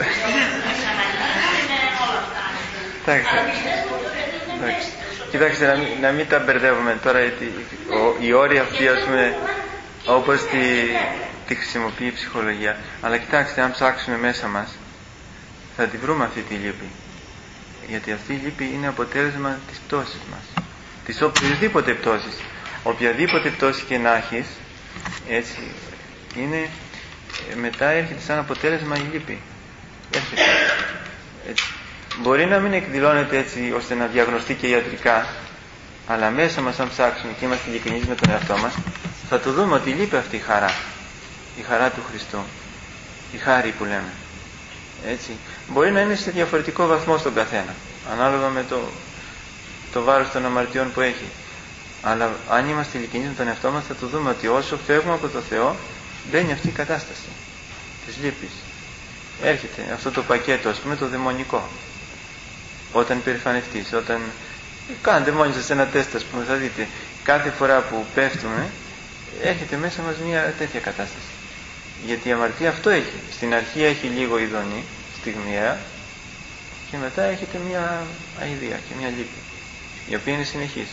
Είναι όλα αυτά. Αλλά πιστεύω ότι δεν είναι ευαίσθητο. Κοιτάξτε, να μην, να μην τα μπερδεύουμε τώρα, γιατί οι όροι αυτοί, ας πούμε, όπως τη, τη χρησιμοποιεί η ψυχολογία. Αλλά κοιτάξτε, αν ψάξουμε μέσα μας, θα τη βρούμε αυτή τη λύπη. Γιατί αυτή η λύπη είναι αποτέλεσμα της πτώσης μας. Της οποιασδήποτε πτώσης. Οποιαδήποτε πτώση και να έχεις, έτσι, είναι, μετά έρχεται σαν αποτέλεσμα η λύπη. Έρχεται. Έτσι. Μπορεί να μην εκδηλώνεται έτσι ώστε να διαγνωστεί και ιατρικά, αλλά μέσα μας αν ψάξουμε και είμαστε ειλικρινείς με τον εαυτό μας, θα το δούμε ότι λείπει αυτή η χαρά. Η χαρά του Χριστού. Η χάρη που λέμε. Έτσι. Μπορεί να είναι σε διαφορετικό βαθμό στον καθένα, ανάλογα με το, το βάρος των αμαρτιών που έχει. Αλλά αν είμαστε ειλικρινείς με τον εαυτό μας, θα το δούμε ότι όσο φεύγουμε από το Θεό, μπαίνει αυτή η κατάσταση της λύπης. Έρχεται αυτό το πακέτο, ας πούμε, το δαιμονικό. Όταν περηφανευτείς, όταν κάνετε μόνοι σας ένα τεστ, ας πούμε, θα δείτε κάθε φορά που πέφτουμε έρχεται μέσα μας μια τέτοια κατάσταση. Γιατί η αμαρτία αυτό έχει. Στην αρχή έχει λίγο ειδονή, στιγμιαία, και μετά έρχεται μια αηδία και μια λύπη, η οποία είναι συνεχής.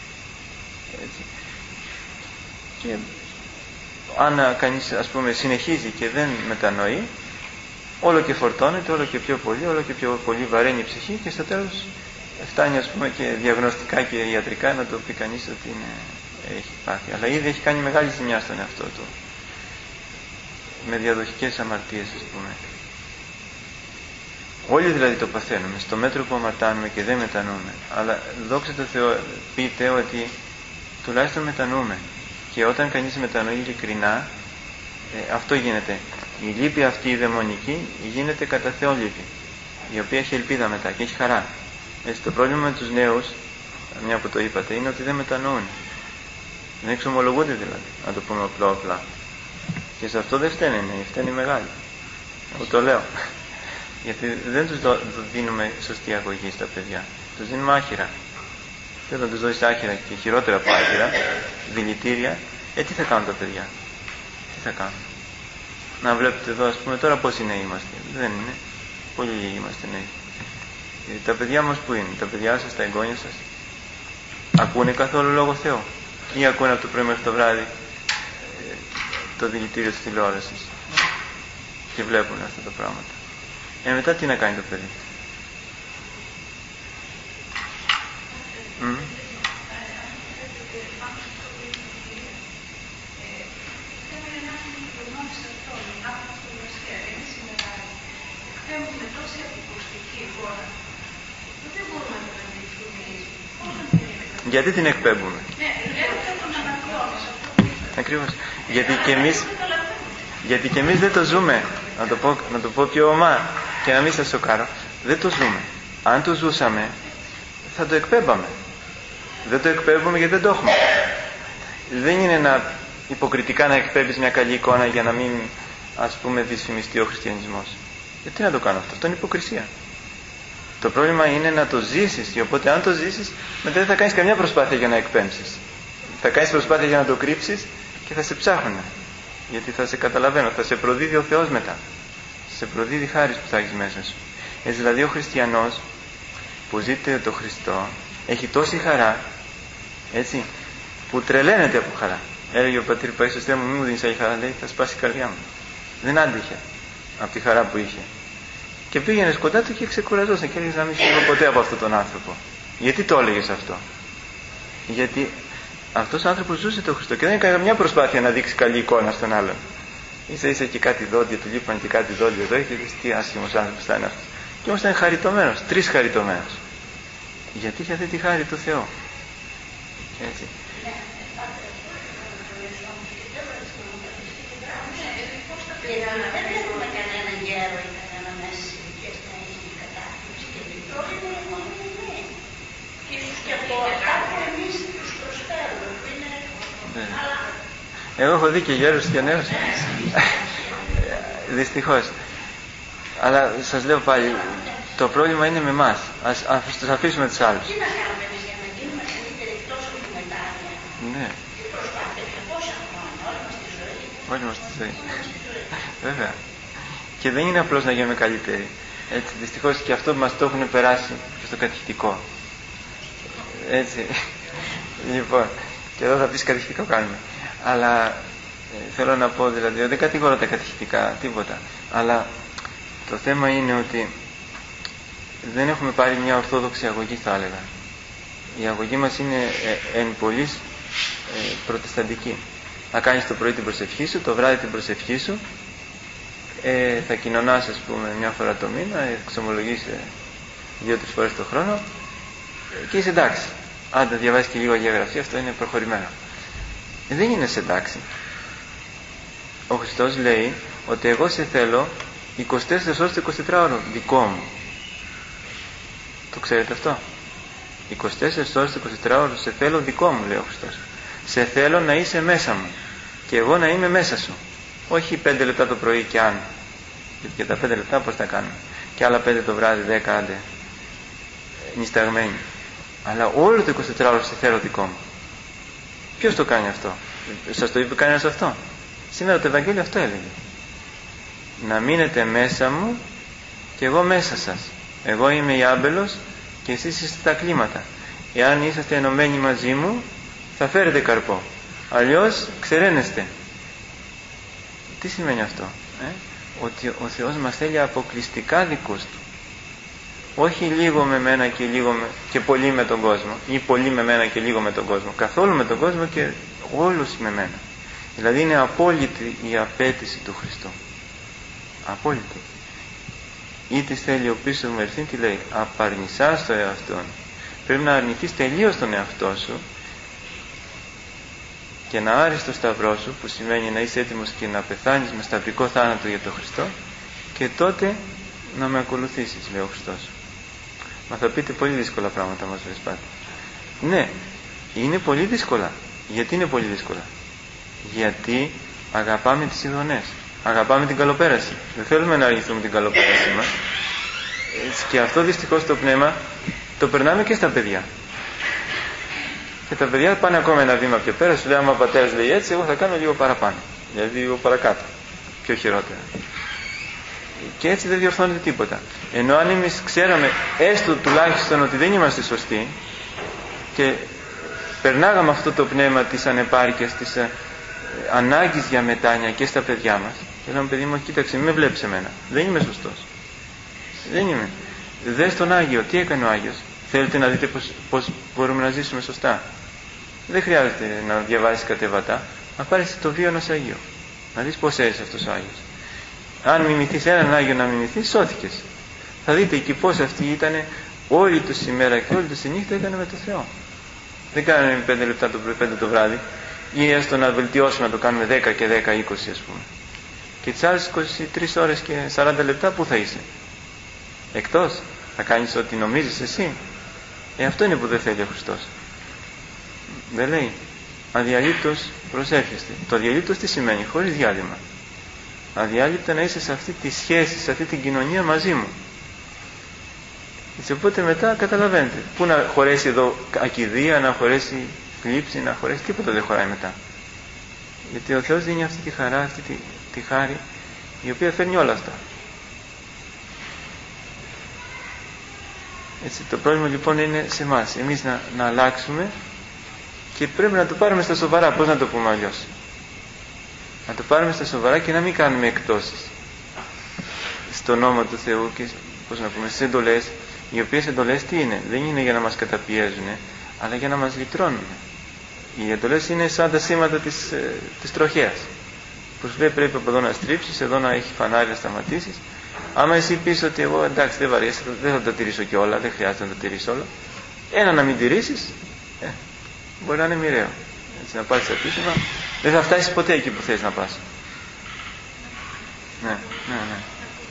Έτσι. Και αν κανείς, ας πούμε, συνεχίζει και δεν μετανοεί, όλο και φορτώνεται, όλο και πιο πολύ, όλο και πιο πολύ βαραίνει η ψυχή και στο τέλος φτάνει, ας πούμε, και διαγνωστικά και ιατρικά να το πει κανείς ότι είναι, έχει πάθει. Αλλά ήδη έχει κάνει μεγάλη ζημιά στον εαυτό του, με διαδοχικές αμαρτίες, ας πούμε. Όλοι δηλαδή το παθαίνουμε, στο μέτρο που αμαρτάνουμε και δεν μετανοούμε. Αλλά δόξα τω Θεώ, πείτε ότι τουλάχιστον μετανοούμε. Και όταν κανείς μετανοεί ειλικρινά, ε, αυτό γίνεται. Η λύπη αυτή η δαιμονική γίνεται κατά Θεό λύπη, η οποία έχει ελπίδα μετά και έχει χαρά. Έτσι, το πρόβλημα με τους νέους, μια που το είπατε, είναι ότι δεν μετανοούν. Δεν εξομολογούνται δηλαδή, να το πούμε απλό απλά. Και σε αυτό δεν φταίνε, ναι, φταίνε οι μεγάλοι. Εγώ το λέω. Γιατί δεν τους δω, δίνουμε σωστή αγωγή στα παιδιά. Τους δίνουμε άχυρα. Και όταν τους δώσεις άχυρα και χειρότερα από άχυρα, δηλητήρια, ε, τι θα κάνουν τα παιδιά. Τι θα κάνουν. Να βλέπετε εδώ, ας πούμε, τώρα πόσοι νέοι είμαστε. Δεν είναι. Πολύ λίγοι είμαστε νέοι. Γιατί τα παιδιά μας που είναι, τα παιδιά σας, τα εγγόνια σας, ακούνε καθόλου λόγο Θεό. Ή ακούνε από το πρωί μέχρι το βράδυ ε, το δηλητήριο της τηλεόρασης. Και βλέπουν αυτά τα πράγματα. Ε, μετά τι να κάνει το παιδί. Mm. Γιατί την εκπέμπουμε. Ακριβώς. Γιατί και εμείς, γιατί και εμείς δεν το ζούμε. Να το πω, να το πω πιο ομά και να μην σας σοκάρω. Δεν το ζούμε. Αν το ζούσαμε, θα το εκπέμπαμε. Δεν το εκπέμπουμε γιατί δεν το έχουμε. Δεν είναι να υποκριτικά να εκπέμπεις μια καλή εικόνα για να μην, ας πούμε, δυσφημιστεί ο χριστιανισμός. Γιατί να το κάνω αυτό. Αυτό είναι υποκρισία. Το πρόβλημα είναι να το ζήσεις, και οπότε αν το ζήσεις, μετά δεν θα κάνεις καμιά προσπάθεια για να εκπέμψεις. Θα κάνεις προσπάθεια για να το κρύψεις και θα σε ψάχνουν. Γιατί θα σε καταλαβαίνω, θα σε προδίδει ο Θεός μετά. Θα σε προδίδει χάρις που θα έχεις μέσα σου. Έτσι δηλαδή ο χριστιανός που ζείται το Χριστό έχει τόση χαρά, έτσι, που τρελαίνεται από χαρά. Έλεγε ο πατήρ Παΐσιος, Θεέ μου, μη μου δίνεις άλλη χαρά, λέει, θα σπάσει η καρδιά μου. Δεν άντυχε από τη χαρά που είχε. Και πήγαινε κοντά του και ξεκουραζόταν και έλεγε να μην φύγω ποτέ από αυτόν τον άνθρωπο. Γιατί το έλεγες αυτό? Γιατί αυτός ο άνθρωπος ζούσε τον Χριστό και δεν έκανε καμιά προσπάθεια να δείξει καλή εικόνα στον άλλον. Ίσα ίσα και κάτι δόντια του λείπαν και κάτι δόντια εδώ και δεις τι άσχημος άνθρωπος θα είναι αυτός. Και όμως ήταν χαριτωμένος, τρεις χαριτωμένος. Γιατί είχε αυτή τη χάρη του Θεού. Έτσι. Δεν έχουμε κανέναν γέρο ή κανένα μέσα στις ηλικίες να έχει κατάθλιψη και μικρό είναι μόνο νέοι. Και ίσως και από αυτά που εμείς τους προσφέρουμε που είναι... Εγώ έχω δει και γέρους και νέους. Δυστυχώς. Αλλά σας λέω πάλι, το πρόβλημα είναι με εμάς. Ας, ας τους αφήσουμε τους άλλους. Τι να κάνουμε εμείς για να γίνουμε καλύτεροι εκτός από τη μετάνοια? Ναι. Τι προσπάθεια, πόσα χρόνια, όλη μας τη ζωή. Όλη μας τη ζωή. Βέβαια. Και δεν είναι απλώς να γίνουμε καλύτεροι. Έτσι, δυστυχώς και αυτό που μας το έχουν περάσει και στο κατηχητικό. Έτσι. Λοιπόν, και εδώ θα πεις κατηχητικό κάνουμε. Αλλά ε, θέλω να πω δηλαδή, δεν κατηγορώ τα κατηχητικά, τίποτα. Αλλά το θέμα είναι ότι δεν έχουμε πάρει μια ορθόδοξη αγωγή, θα έλεγα. Η αγωγή μας είναι ε, εν πολλής ε, προτεσταντική. Θα κάνεις το πρωί την προσευχή σου, το βράδυ την προσευχή σου, ε, θα κοινωνάς ας πούμε μια φορά το μήνα, εξομολογείς ε, δύο-τρεις φορές το χρόνο ε, και είσαι εντάξει. Αν τα διαβάσεις και λίγο Αγία Γραφή, αυτό είναι προχωρημένο. Ε, δεν είναι σε εντάξει. Ο Χριστός λέει ότι εγώ σε θέλω είκοσι τέσσερις ώρες το εικοσιτετράωρο δικό μου. Το ξέρετε αυτό? είκοσι τέσσερις ώρες το εικοσιτετράωρο σε θέλω δικό μου, λέει ο Χριστός. Σε θέλω να είσαι μέσα μου και εγώ να είμαι μέσα σου. Όχι πέντε λεπτά το πρωί και αν. Και τα πέντε λεπτά πώς τα κάνουμε. Και άλλα πέντε το βράδυ, δέκα άντε. Νησταγμένοι. Αλλά όλο το εικοσιτετράωρο σε θέλω δικό μου. Ποιος το κάνει αυτό? Σας το είπε κανένας αυτό? Σήμερα το Ευαγγέλιο αυτό έλεγε. Να μείνετε μέσα μου και εγώ μέσα σας. Εγώ είμαι η άμπελος και εσείς είστε τα κλίματα. Εάν είσαστε ενωμένοι μαζί μου θα φέρετε καρπό. Αλλιώς ξεραίνεστε. Τι σημαίνει αυτό? Ε? Ότι ο Θεός μας θέλει αποκλειστικά δικούς του. Όχι λίγο με μένα και, λίγο με, και πολύ με τον κόσμο. Ή πολύ με μένα και λίγο με τον κόσμο. Καθόλου με τον κόσμο και όλους με μένα. Δηλαδή είναι απόλυτη η απέτηση του Χριστού. Απόλυτη. Ή της θέλει ο πίσω μου ερθήν, τι λέει? Απαρνησάς το εαυτόν. Πρέπει να αρνηθείς τελείως τον εαυτό σου και να άρεις το σταυρό σου, που σημαίνει να είσαι έτοιμος και να πεθάνεις με σταυρικό θάνατο για τον Χριστό, και τότε να με ακολουθήσεις, λέει ο Χριστός. Μα θα πείτε πολύ δύσκολα πράγματα μας Βεσπάτη. Ναι, είναι πολύ δύσκολα. Γιατί είναι πολύ δύσκολα? Γιατί αγαπάμε τις ειδονές, αγαπάμε την καλοπέραση. Δεν θέλουμε να αρνηθούμε την καλοπέραση μας. Και αυτό δυστυχώς το πνεύμα το περνάμε και στα παιδιά. Και τα παιδιά πάνε ακόμα ένα βήμα πιο πέρα. Σου λέει, άμα ο πατέρας λέει έτσι, εγώ θα κάνω λίγο παραπάνω. Δηλαδή λίγο παρακάτω. Πιο χειρότερα. Και έτσι δεν διορθώνεται τίποτα. Ενώ αν εμείς ξέραμε έστω τουλάχιστον ότι δεν είμαστε σωστοί και περνάγαμε αυτό το πνεύμα της ανεπάρκειας, της ε, ανάγκης για μετάνοια και στα παιδιά μας, και λέμε, παιδί μου, κοίταξε, μην με βλέπεις εμένα. Δεν είμαι σωστός. Δεν είμαι. Δες τον Άγιο. Τι έκανε ο Άγιος? Θέλετε να δείτε πώς, πώς μπορούμε να ζήσουμε σωστά? Δεν χρειάζεται να διαβάσεις κατεβατά. Να πάρεις το βίο ενός Αγίου. Να δεις πώς έζησε αυτός ο Άγιος. Αν μιμηθείς έναν Άγιο να μιμηθείς, σώθηκες. Θα δείτε εκεί πώς αυτοί ήταν όλη τους ημέρα και όλη τους τη νύχτα έκανε με το Θεό. Δεν κάνανε πέντε λεπτά το πρωί, πέντε το βράδυ, ή έστω να βελτιώσουμε να το κάνουμε δέκα και δέκα, είκοσι ας πούμε. Και τις άλλες είκοσι τρεις ώρες και σαράντα λεπτά πού θα είσαι? Εκτός? Θα κάνεις ό,τι νομίζεις εσύ? Ε, αυτό είναι που δεν θέλει ο Χριστός. Δεν λέει αδιαλείπτως προσεύχεστε. Το αδιαλείπτως τι σημαίνει? Χωρίς διάλειμμα. Αδιάλειπτα να είσαι σε αυτή τη σχέση, σε αυτή την κοινωνία μαζί μου. Και οπότε μετά καταλαβαίνετε. Πού να χωρέσει εδώ ακηδία, να χωρέσει θλίψη, να χωρέσει, τίποτα δεν χωράει μετά. Γιατί ο Θεός δίνει αυτή τη χαρά, αυτή τη, τη χάρη, η οποία φέρνει όλα αυτά. Έτσι, το πρόβλημα λοιπόν είναι σε εμάς. Εμείς να, να αλλάξουμε Και πρέπει να το πάρουμε στα σοβαρά. Πώς να το πούμε αλλιώς? Να το πάρουμε στα σοβαρά και να μην κάνουμε εκτόσεις στο νόμο του Θεού και, πώς να πούμε, στις εντολές, οι οποίες εντολές τι είναι? Δεν είναι για να μας καταπιέζουν, αλλά για να μας λυτρώνουν. Οι εντολές είναι σαν τα σήματα της, ε, της τροχέας. Πως λέει πρέπει από εδώ να στρίψεις, εδώ να έχει φανάρι να σταματήσεις. Άμα εσύ πεις ότι εγώ εντάξει δεν βαριέσαι, δεν θα το τηρήσω και όλα, δεν χρειάζεται να το τηρήσω όλα, ένα να μην τηρήσεις, ε, μπορεί να είναι μοιραίο. Έτσι, να πάρεις επίσημα, δεν θα φτάσεις ποτέ εκεί που θες να πας. Ναι, ναι, ναι.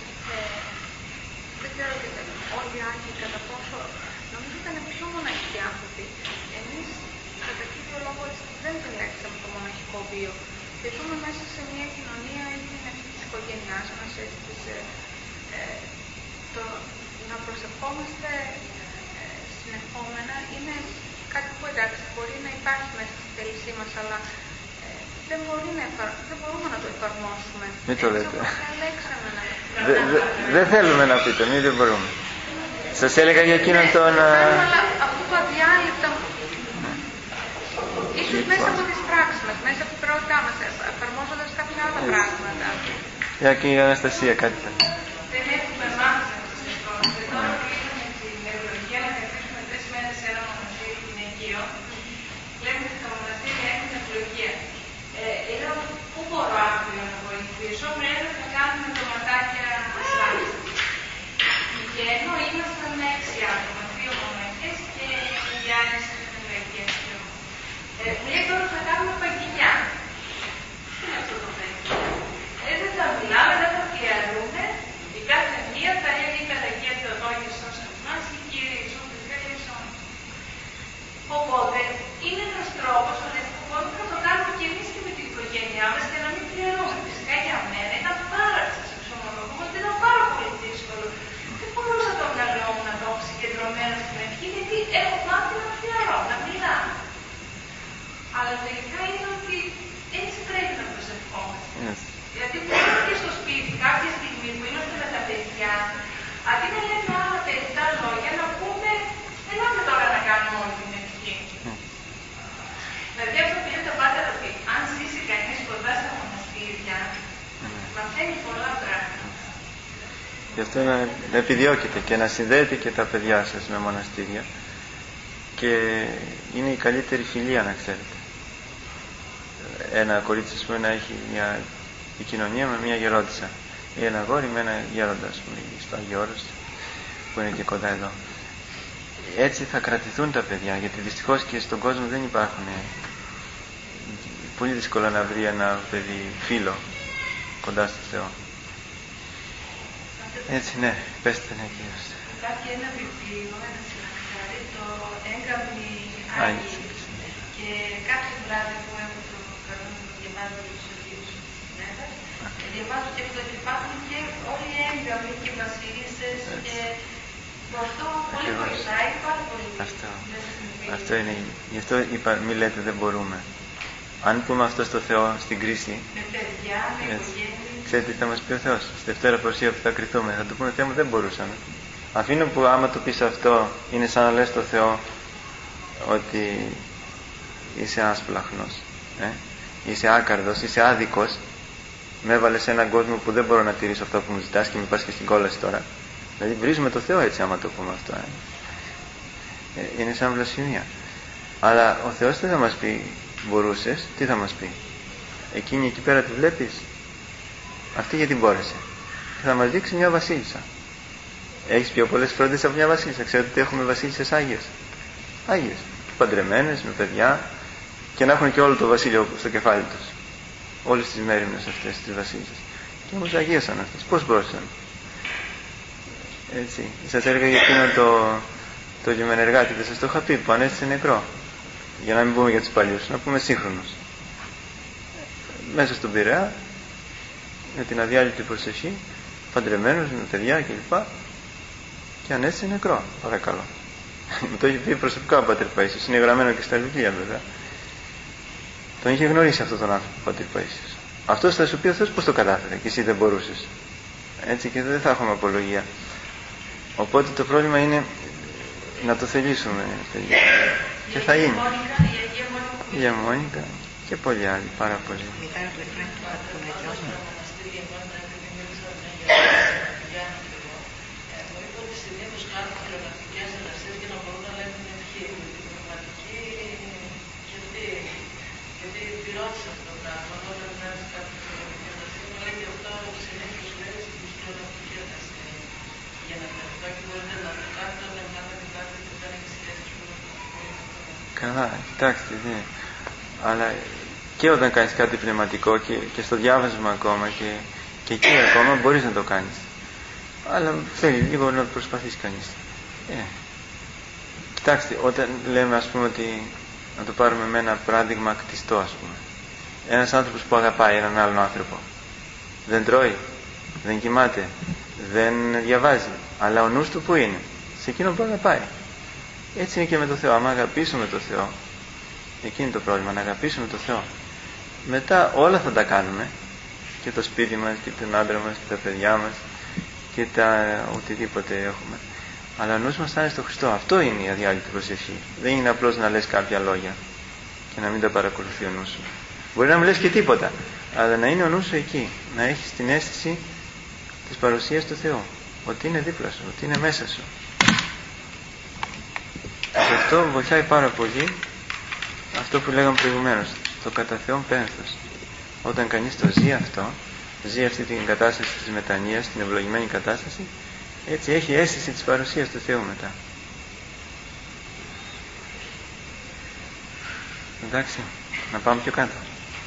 Δεν ξέρω όλοι οι άλλοι κατά πόσο, νομίζω ήταν πιο μοναχικοί άνθρωποι. Εμείς κατά κύριο λόγο δεν επιλέξαμε το μοναχικό βίο. Και ζούμε μέσα σε μια κοινωνία είναι αυτή της οικογένειάς μας, έτσι, της, ε, ε, το να προσευχόμαστε ε, συνεχόμενα είναι κάτι που εντάξει μπορεί να υπάρχει μέσα στη θέλησή μας, αλλά ε, δεν, μπορεί να εφαρ... δεν μπορούμε να το εφαρμόσουμε. Μην το λέτε. Δεν δε, δε θέλουμε να πείτε, μην δεν μπορούμε. Σας έλεγα για εκείνον ναι, τον... Ναι, αλλά αυτό το αδιάλειπτο, ίσως μέσα από τις πράξεις μας, μέσα από την πρώτά μας, εφαρμόζοντας κάποια άλλα πράγματα. Για και η Αναστασία κάτι θα. Δεν έχουμε μάθει σε αυτό. Και τώρα που είχαμε την ευλογία να καθίσουμε τρεις μέρες σε ένα μοναστήρι γυναικείο, λέμε ότι τα μοναστήρια έχουν ευλογία. Ε, λέω, πού μπορώ αύριο να βοηθήσω, πρέπει να κάνουμε ντοματάκια σάλτ. Και ενώ ήμασταν έξι άτομα, δύο μοναχές και οι άλλες ευλογίες. Ε, μου λέει τώρα θα κάνουμε παγγελιά. Τι είναι αυτό το παιδί? Ε, δεν θα μιλάμε, δεν θα διαρρούμε. Η κάθε μία θα είναι η Παναγία Θεοτόκησος μας, η Κύριε Ιησού Χριστέ. Οπότε είναι ένας τρόπος που μπορούμε να το κάνουμε και εμείς και με την οικογένειά μας και να μην πληρώνουμε. Φυσικά για μένα ήταν πάρα, σας εξομολογούμε, ότι ήταν πάρα πολύ δύσκολο. Δεν μπορούσα το μυαλό μου να το έχω συγκεντρωμένο στην ευχή, γιατί έχω μάθει να πληρώ, να μιλάω. Αλλά τελικά είναι ότι έτσι πρέπει να προσευχόμαστε. Yes. Γιατί μπορούμε και στο σπίτι κάποια στιγμή που είμαστε με τα παιδιά, αντί να λέμε άλλα περιττά λόγια, να πούμε, ελάτε τώρα να κάνουμε όλη την ευχή. Mm. Δηλαδή αυτό που λέει το Πάτερ ότι αν ζήσει κανείς κοντά στα μοναστήρια, mm. μαθαίνει πολλά πράγματα. Γι' αυτό να, να επιδιώκετε και να συνδέετε και τα παιδιά σας με μοναστήρια. Και είναι η καλύτερη φιλία, να ξέρετε. Ένα κορίτσι, ας πούμε, να έχει μια επικοινωνία με μια γερόντισσα ή ένα αγόρι με ένα γέροντα, ας πούμε, στο Άγιο Όρος που είναι και κοντά εδώ. Έτσι θα κρατηθούν τα παιδιά, γιατί δυστυχώς και στον κόσμο δεν υπάρχουν. Πολύ δύσκολο να βρει ένα παιδί φίλο κοντά στο Θεό. Έτσι, ναι, πέστε, ναι, κύριος. Υπάρχει ένα βιβλίο, ένα συναξάρι, το Έγκαμνη Άγιοι. Και κάθε βράδυ που έχω το καλό να διαβάζω τους Αγίους μέρας, διαβάζω και αυτό, υπάρχουν και όλοι οι έγκαμοι και βασίλισσες και αυτό πολύ βοηθάει, πάρα πολύ. Αυτό, αυτό είναι, γι' αυτό είπα, μη λέτε δεν μπορούμε. Αν πούμε αυτό στο Θεό στην κρίση, με παιδιά, με οικογένειες. Ξέρετε τι θα μας πει ο Θεός, στη Δευτέρα Παρουσία που θα κρυθούμε, θα του πούμε Θεέ μου δεν μπορούσαμε. Αφήνω που άμα του πεις αυτό είναι σαν να λες στο Θεό ότι είσαι άσπλαχνος, ε? είσαι άκαρδος, είσαι άδικος, με έβαλες σε έναν κόσμο που δεν μπορώ να τηρήσω αυτό που μου ζητάς και με πας και στην κόλαση τώρα. Δηλαδή βρίζουμε το Θεό έτσι άμα το πούμε αυτό. Ε? Ε, είναι σαν βλασφημία. Αλλά ο Θεός δεν θα μας πει μπορούσες, τι θα μας πει? Εκείνη εκεί πέρα τη βλέπεις, αυτή γιατί μπόρεσε. Και θα μας δείξει μια βασίλισσα. Έχεις πιο πολλές φρόντες από μια βασίλισσα. Ξέρετε ότι έχουμε βασίλισσες Άγιες. Άγιες. Παντρεμένες, με παιδιά και να έχουν και όλο το βασίλειο στο κεφάλι τους. Όλες τις μέριμνες αυτές τις βασίλισσες. Και όμως αγίασαν αυτές. Πώς μπόρεσαν? Έτσι. Σας έλεγα για εκείνο το, το λιμενεργάτη, δεν σας το είχα πει, που ανέστησε νεκρό. Για να μην πούμε για τους παλιούς, να πούμε σύγχρονους. Μέσα στον Πειραιά, με την αδιάλειπτη προσευχή, παντρεμένος, με παιδιά κλπ. Και ανέστησε νεκρό, παρακαλώ. Μου το έχει πει προσωπικά ο Πάτερ Παΐσιος, είναι γραμμένο και στα βιβλία βέβαια. Τον είχε γνωρίσει αυτόν τον άνθρωπο ο Πάτερ Παΐσιος. Αυτός θα σου πει ο Θεός πώς το κατάφερε και εσύ δεν μπορούσες. Έτσι και δεν θα έχουμε απολογία. Οπότε το πρόβλημα είναι να το θελήσουμε. Και θα γίνει. Η Αμμόνικα και πολλοί άλλοι, πάρα πολλοί. Καλά, κοιτάξτε, ναι. Αλλά και όταν κάνεις κάτι πνευματικό και, και στο διάβασμα ακόμα και, και εκεί ακόμα μπορείς να το κάνεις. Αλλά θέλει λίγο να προσπαθείς κανείς. Ε. Κοιτάξτε, όταν λέμε ας πούμε ότι, να το πάρουμε με ένα παράδειγμα κτιστό ας πούμε. Ένας άνθρωπος που αγαπάει έναν άλλον άνθρωπο. Δεν τρώει, δεν κοιμάται, δεν διαβάζει. Αλλά ο νους του που είναι? Σε εκείνο που αγαπάει. Έτσι είναι και με το Θεό. Άμα αγαπήσουμε το Θεό, εκεί είναι το πρόβλημα, να αγαπήσουμε το Θεό. Μετά όλα θα τα κάνουμε, και το σπίτι μας και τον άντρα μας και τα παιδιά μας και τα οτιδήποτε έχουμε. Αλλά ο νους μας θα είναι στο Χριστό. Αυτό είναι η αδιάλειπτη προσευχή. Δεν είναι απλώς να λες κάποια λόγια και να μην τα παρακολουθεί ο νους σου. Μπορεί να μην λες και τίποτα, αλλά να είναι ο νους σου εκεί, να έχεις την αίσθηση της παρουσίας του Θεού, ότι είναι δίπλα σου, ότι είναι μέσα σου. Και αυτό βοηθάει πάρα πολύ αυτό που λέγαμε προηγουμένως, το κατά Θεόν πένθος. Όταν κανείς το ζει αυτό, ζει αυτή την κατάσταση της μετανοίας, την ευλογημένη κατάσταση, έτσι έχει αίσθηση της παρουσίας του Θεού μετά. Εντάξει, να πάμε πιο κάτω.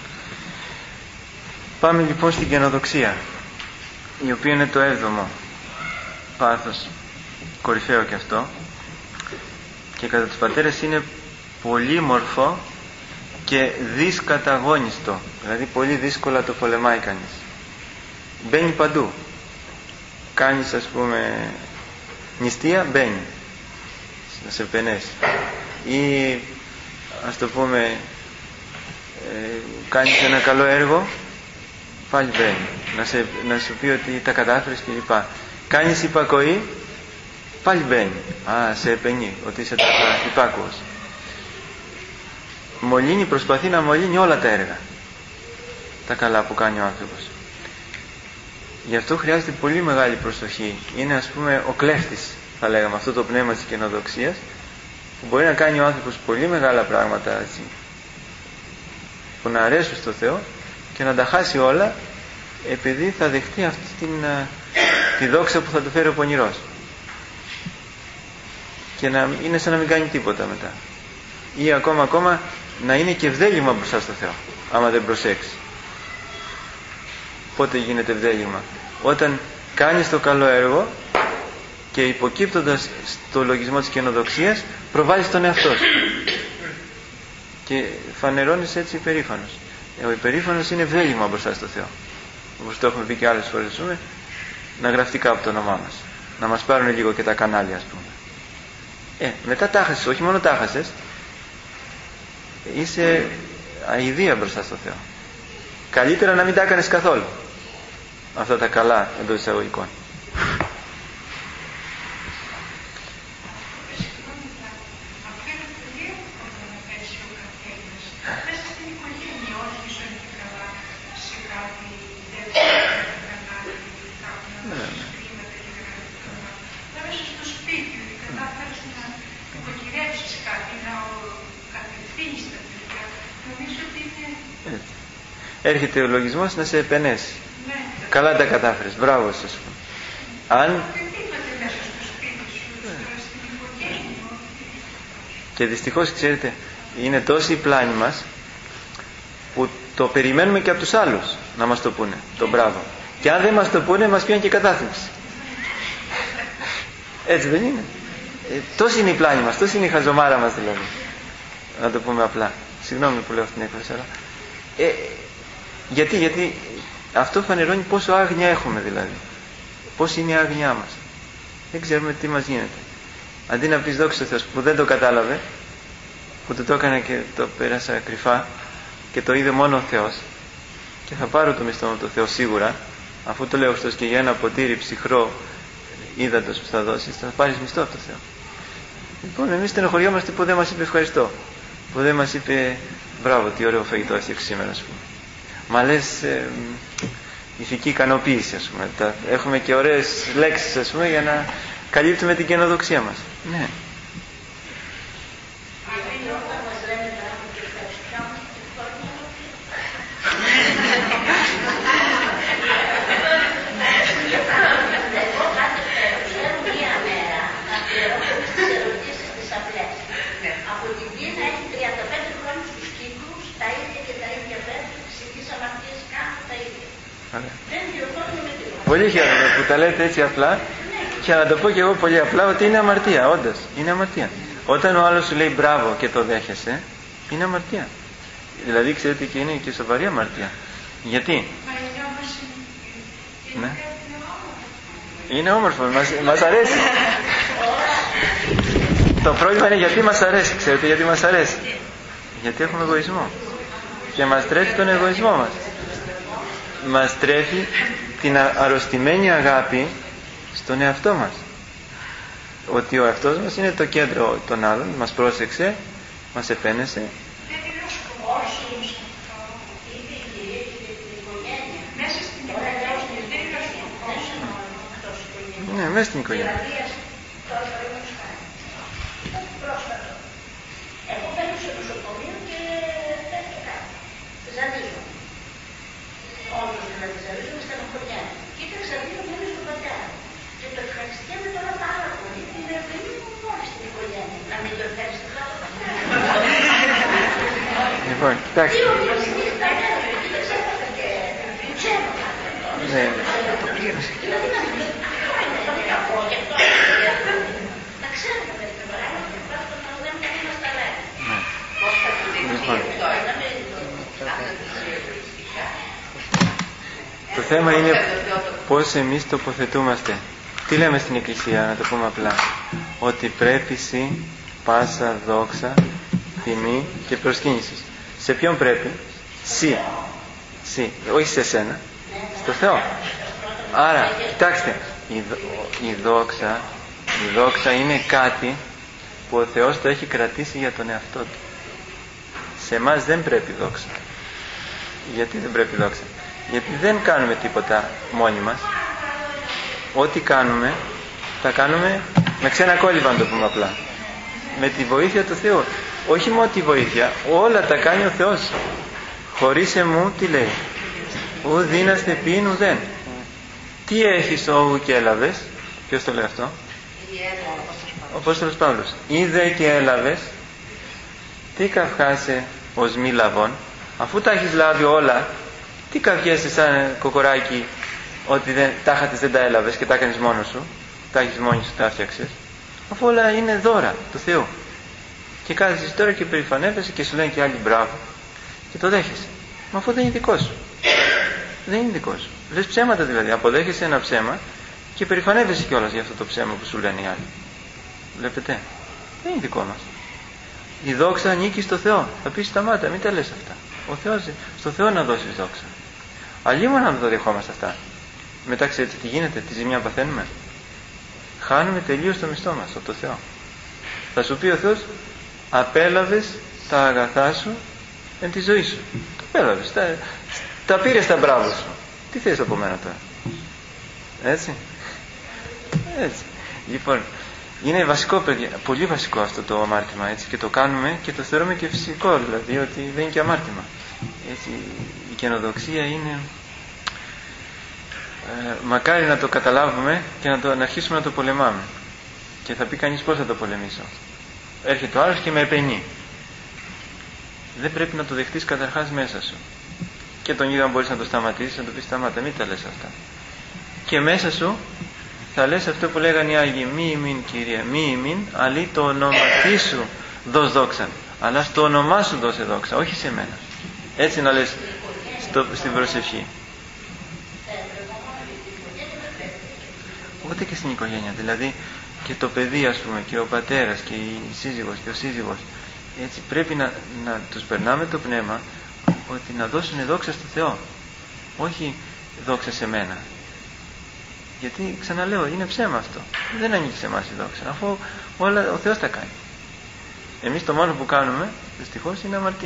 Πάμε λοιπόν στην καινοδοξία, η οποία είναι το έβδομο πάθος, κορυφαίο και αυτό, και κατά τους πατέρες είναι πολύ μορφό και δυσκαταγώνιστο, δηλαδή πολύ δύσκολα το πολεμάει κανείς. Μπαίνει παντού. Κάνεις ας πούμε νηστεία, μπαίνει να σε πενέσει, ή ας το πούμε ε, κάνεις ένα καλό έργο, πάλι μπαίνει να, σε, να σου πει ότι τα κατάφερες κλπ. Κάνεις υπακοή, πάλι μπαίνει, α, σε επενεί ότι είσαι υπάκουος. Μολύνει, προσπαθεί να μολύνει όλα τα έργα, τα καλά που κάνει ο άνθρωπος. Γι' αυτό χρειάζεται πολύ μεγάλη προσοχή. Είναι ας πούμε ο κλέφτης, θα λέγαμε, αυτό το πνεύμα της καινοδοξίας, που μπορεί να κάνει ο άνθρωπος πολύ μεγάλα πράγματα έτσι, που να αρέσουν στο Θεό, και να τα χάσει όλα επειδή θα δεχτεί αυτή την, τη δόξα που θα του φέρει ο πονηρός, και να είναι σαν να μην κάνει τίποτα μετά, ή ακόμα ακόμα να είναι και ευδέλιγμα μπροστά στο Θεό άμα δεν προσέξει. Πότε γίνεται ευδέλιγμα? Όταν κάνεις το καλό έργο και υποκύπτοντας στο λογισμό της καινοδοξίας προβάλλεις τον εαυτό σου και φανερώνεις έτσι υπερήφανος. Ο υπερήφανος είναι ευδέλιγμα μπροστά στο Θεό, όπως το έχουμε πει και άλλες φορές, ζούμε, να γραφτεί κάπου το όνομά μας, να μας πάρουν λίγο και τα κανάλια ας πούμε. Ε, μετά τα χάσες, όχι μόνο τα χάσες, είσαι αηδία μπροστά στο Θεό. Καλύτερα να μην τα έκανες καθόλου αυτά τα καλά εντός εισαγωγικών. Έρχεται ο λογισμός να σε επενέσει. Ναι. Καλά τα κατάφερες, μπράβο σας. Αν... Και δυστυχώς ξέρετε, είναι τόση η πλάνη μας που το περιμένουμε και από τους άλλους να μας το πούνε, το μπράβο. Και αν δεν μας το πούνε, μας πιάνει και κατάθλιψη. Έτσι δεν είναι? Ε, τόση είναι η πλάνη μας, τόση είναι η χαζομάρα μας δηλαδή. Να το πούμε απλά. Συγγνώμη που λέω αυτή την έκφραση, αλλά... Ε, γιατί, γιατί αυτό φανερώνει πόσο άγνοια έχουμε δηλαδή. Πώς είναι η άγνοιά μας. Δεν ξέρουμε τι μας γίνεται. Αντί να πεις δόξα τω Θεώ που δεν το κατάλαβε, που το, το έκανα και το πέρασα κρυφά και το είδε μόνο ο Θεός, και θα πάρω το μισθό μου το Θεό σίγουρα, αφού το λέω ωστόσο και για ένα ποτήρι ψυχρό ύδατος που θα δώσεις, θα πάρεις μισθό από το Θεό. Λοιπόν, εμείς στενοχωριόμαστε που δεν μας είπε ευχαριστώ, που δεν μας είπε μπράβο, τι ωραίο φαγητό έφτιαξε σήμερα, ας πούμε. Μα λες ε, ηθική ικανοποίηση, ας πούμε. Τα, έχουμε και ωραίες λέξεις, ας πούμε, για να καλύπτουμε την καινοδοξία μας. Ναι. Πολύ χαίρομαι που τα λέτε έτσι απλά και να το πω και εγώ πολύ απλά ότι είναι αμαρτία, όντως, είναι αμαρτία. Όταν ο άλλος σου λέει μπράβο και το δέχεσαι, είναι αμαρτία. Δηλαδή ξέρετε και είναι και σοβαρή αμαρτία. Γιατί? Ναι. Είναι όμορφο, μας, μας αρέσει. Το πρόβλημα είναι γιατί μας αρέσει, ξέρετε γιατί μας αρέσει. Γιατί έχουμε εγωισμό και μας τρέφει τον εγωισμό μας. Μας τρέφει την αρρωστημένη αγάπη στον εαυτό μας. Ότι ο εαυτός μας είναι το κέντρο των άλλων, μας πρόσεξε, μας επένεσε. Ναι, μέσα στην οικογένεια. Εγώ μπαίνω στο νοσοκομείο και πέφτω κάτω. Ζαλίζω. Όντως δηλαδή ζαλίζω με στενοχωριά. Κοίταξα δύο μήνες στον πατέρα. Και το ευχαριστιέμαι τώρα πάρα πολύ. Την ευγενή μου μόνη στην οικογένεια. Να μην το ευχαριστήσω. Λοιπόν, κοιτάξτε. Δύο μήνες νύχτα μέρα. Κοίταξα και ξέρω. Ναι. Το πλήρωσε. Δηλαδή να μην το κακό και αυτό. Να ξέρετε μερικά πράγματα και πράγματα να δεν μας τα λέει. Το θέμα είναι πώς εμείς τοποθετούμαστε. Τι λέμε στην Εκκλησία, να το πούμε απλά? Ότι πρέπει σύ πάσα δόξα, τιμή και προσκύνηση. Σε ποιον πρέπει? Σύ. Σύ. Όχι σε σένα. Στο Θεό. Άρα, κοιτάξτε, η, δο, η δόξα, η δόξα είναι κάτι που ο Θεός το έχει κρατήσει για τον εαυτό του. Σε εμάς δεν πρέπει δόξα. Γιατί δεν πρέπει δόξα? Γιατί δεν κάνουμε τίποτα μόνοι μας. Ό,τι κάνουμε, τα κάνουμε με ξένα κόλληβα, να το πούμε απλά. Με τη βοήθεια του Θεού. Όχι μόνο τη βοήθεια, όλα τα κάνει ο Θεός. Χωρίς εμού, τι λέει? Ου δύναστε ποιήν ουδέν. Τι έχεις όγου και έλαβες? Ποιος το λέει αυτό? Ο Απόστολος Παύλος. Είδε και έλαβες, τι καυχάσαι ως μη λαβών? Αφού τα έχεις λάβει όλα, τι καυχέσαι σαν κοκοράκι ότι δεν, τάχα της δεν τα έλαβες και τα έκανες μόνος σου, τα έχεις μόνοι σου, τα έφτιαξες? Αφού όλα είναι δώρα του Θεού. Και κάθεσαι τώρα και περηφανεύεσαι και σου λένε και άλλοι μπράβο και το δέχεσαι. Μα αφού δεν είναι δικό σου. Δεν είναι δικό σου. Λες ψέματα δηλαδή. Αποδέχεσαι ένα ψέμα και περηφανεύεσαι κιόλας για αυτό το ψέμα που σου λένε οι άλλοι. Βλέπετε, δεν είναι δικό μας. Η δόξα ανήκει στο Θεό. Θα πεις σταμάτα, μην τα λες αυτά. Ο Θεός, στο Θεό να δώσεις δόξα. Αλλήμον να το δεχόμαστε αυτά. Μετά ξέρετε τι γίνεται, τη ζημιά παθαίνουμε. Χάνουμε τελείως το μισθό μας από το Θεό. Θα σου πει ο Θεός, απέλαβες τα αγαθά σου εν τη ζωή σου. Το απέλαβες, τα, τα πήρες τα μπράβο σου. Τι θες από μένα τώρα? Έτσι. Έτσι. Λοιπόν, είναι βασικό, παιδιά, πολύ βασικό αυτό το αμάρτημα, έτσι, και το κάνουμε και το θεωρούμε και φυσικό, δηλαδή ότι δεν είναι και αμάρτημα. Έτσι, η καινοδοξία είναι ε, μακάρι να το καταλάβουμε και να, το, να αρχίσουμε να το πολεμάμε. Και θα πει κανείς πώς θα το πολεμήσω? Έρχεται ο άλλος και με επενεί. Δεν πρέπει να το δεχτείς καταρχάς μέσα σου. Και τον ίδιο αν μπορείς να το σταματήσεις, να το πεις σταμάτα, μην τα λες αυτά. Και μέσα σου θα λες αυτό που λέγανε οι Άγιοι, μη ημίν Κύριε, μη ημίν, αλλή το ονοματί σου δώσ' δόξα, αλλά στο όνομά σου δώσε δόξα, όχι σε μένα. Έτσι να λες στο, στην προσευχή. Ούτε και στην οικογένεια, δηλαδή και το παιδί, ας πούμε, και ο πατέρας και η σύζυγος και ο σύζυγος, έτσι πρέπει να, να τους περνάμε το πνεύμα ότι να δώσουν δόξα στο Θεό, όχι δόξα σε μένα. Γιατί ξαναλέω, είναι ψέμα αυτό. Δεν ανήκει σε εμάς η δόξα, αφού όλα ο Θεός τα κάνει. Εμείς το μόνο που κάνουμε δυστυχώς είναι αμαρτίες.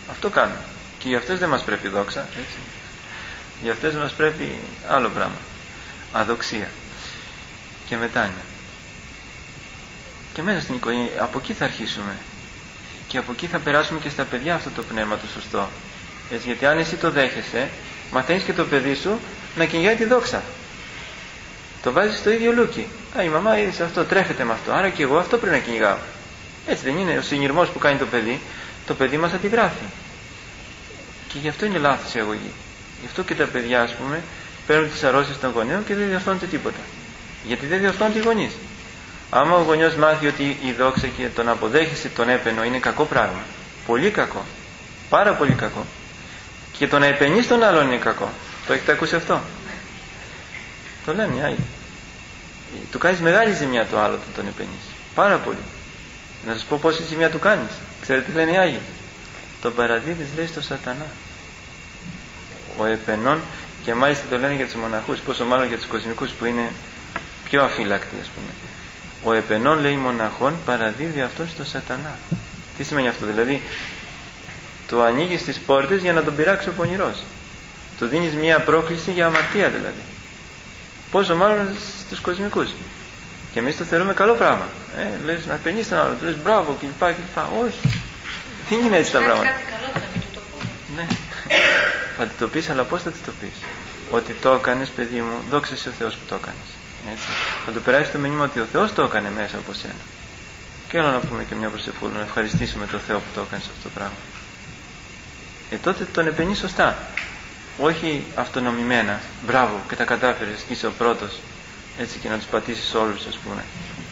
Αυτό κάνουν. Και για αυτές δεν μας πρέπει δόξα, έτσι. Για αυτές μας πρέπει άλλο πράγμα. Αδοξία και μετάνοια. Και μέσα στην οικογένεια, από εκεί θα αρχίσουμε. Και από εκεί θα περάσουμε και στα παιδιά αυτό το πνεύμα το σωστό. Έτσι, γιατί αν εσύ το δέχεσαι, μαθαίνεις και το παιδί σου να κυνηγάει τη δόξα. Το βάζεις στο ίδιο λούκι. Α, η μαμά είδε αυτό, τρέφεται με αυτό. Άρα και εγώ αυτό πρέπει να κυνηγάω. Έτσι δεν είναι? Ο συνειρμός που κάνει το παιδί, το παιδί μας αντιγράφει. Και γι' αυτό είναι λάθος η αγωγή. Γι' αυτό και τα παιδιά, ας πούμε, παίρνουν τις αρρώστιες των γονέων και δεν διορθώνεται τίποτα. Γιατί δεν διορθώνεται οι γονείς. Άμα ο γονιός μάθει ότι η δόξα και τον αποδέχεσαι τον έπαινο είναι κακό πράγμα, πολύ κακό, πάρα πολύ κακό, και το να επενείς τον άλλον είναι κακό. Το έχετε ακούσει αυτό? Το λένε οι Άγιοι. Του κάνεις μεγάλη ζημιά το άλλο όταν τον επενείς. Πάρα πολύ. Να σας πω πόση ζημιά του κάνεις. Ξέρετε τι λένε οι Άγιοι? Τον παραδίδεις, λέει, στο σατανά. Ο επενών, και μάλιστα το λένε για τους μοναχούς, πόσο μάλλον για τους κοσμικούς που είναι πιο αφύλακτοι, ας πούμε. Ο επενών, λέει, μοναχών παραδίδει αυτό στο σατανά. Τι σημαίνει αυτό? Δηλαδή του ανοίγεις τις πόρτες για να τον πειράξει ο πονηρός. Του δίνεις μια πρόκληση για αμαρτία δηλαδή. Πόσο μάλλον στους κοσμικούς. Και εμείς το θεωρούμε καλό πράγμα. Ε, λες να πενείς τον άλλο, του λες μπράβο κλπ. κλπ. Όχι. Τι είναι έτσι τα πράγματα? Κάτι καλό θα του το πω. Ναι. Θα του το πεις, αλλά πώς θα του το πεις? Ότι το έκανες, παιδί μου, δόξα ο Θεός που το έκανες. Έτσι. Θα του περάσει το μήνυμα ότι ο Θεός το έκανε μέσα από σένα. Και έλα να πούμε και μια προσευχούλα, να ευχαριστήσουμε τον Θεό που το έκανε αυτό το πράγμα. Ε, τότε τον επενείς σωστά. Όχι αυτονομημένα. Μπράβο, και τα κατάφερες, και είσαι ο πρώτος. Έτσι, και να τους πατήσεις όλους, ας πούμε.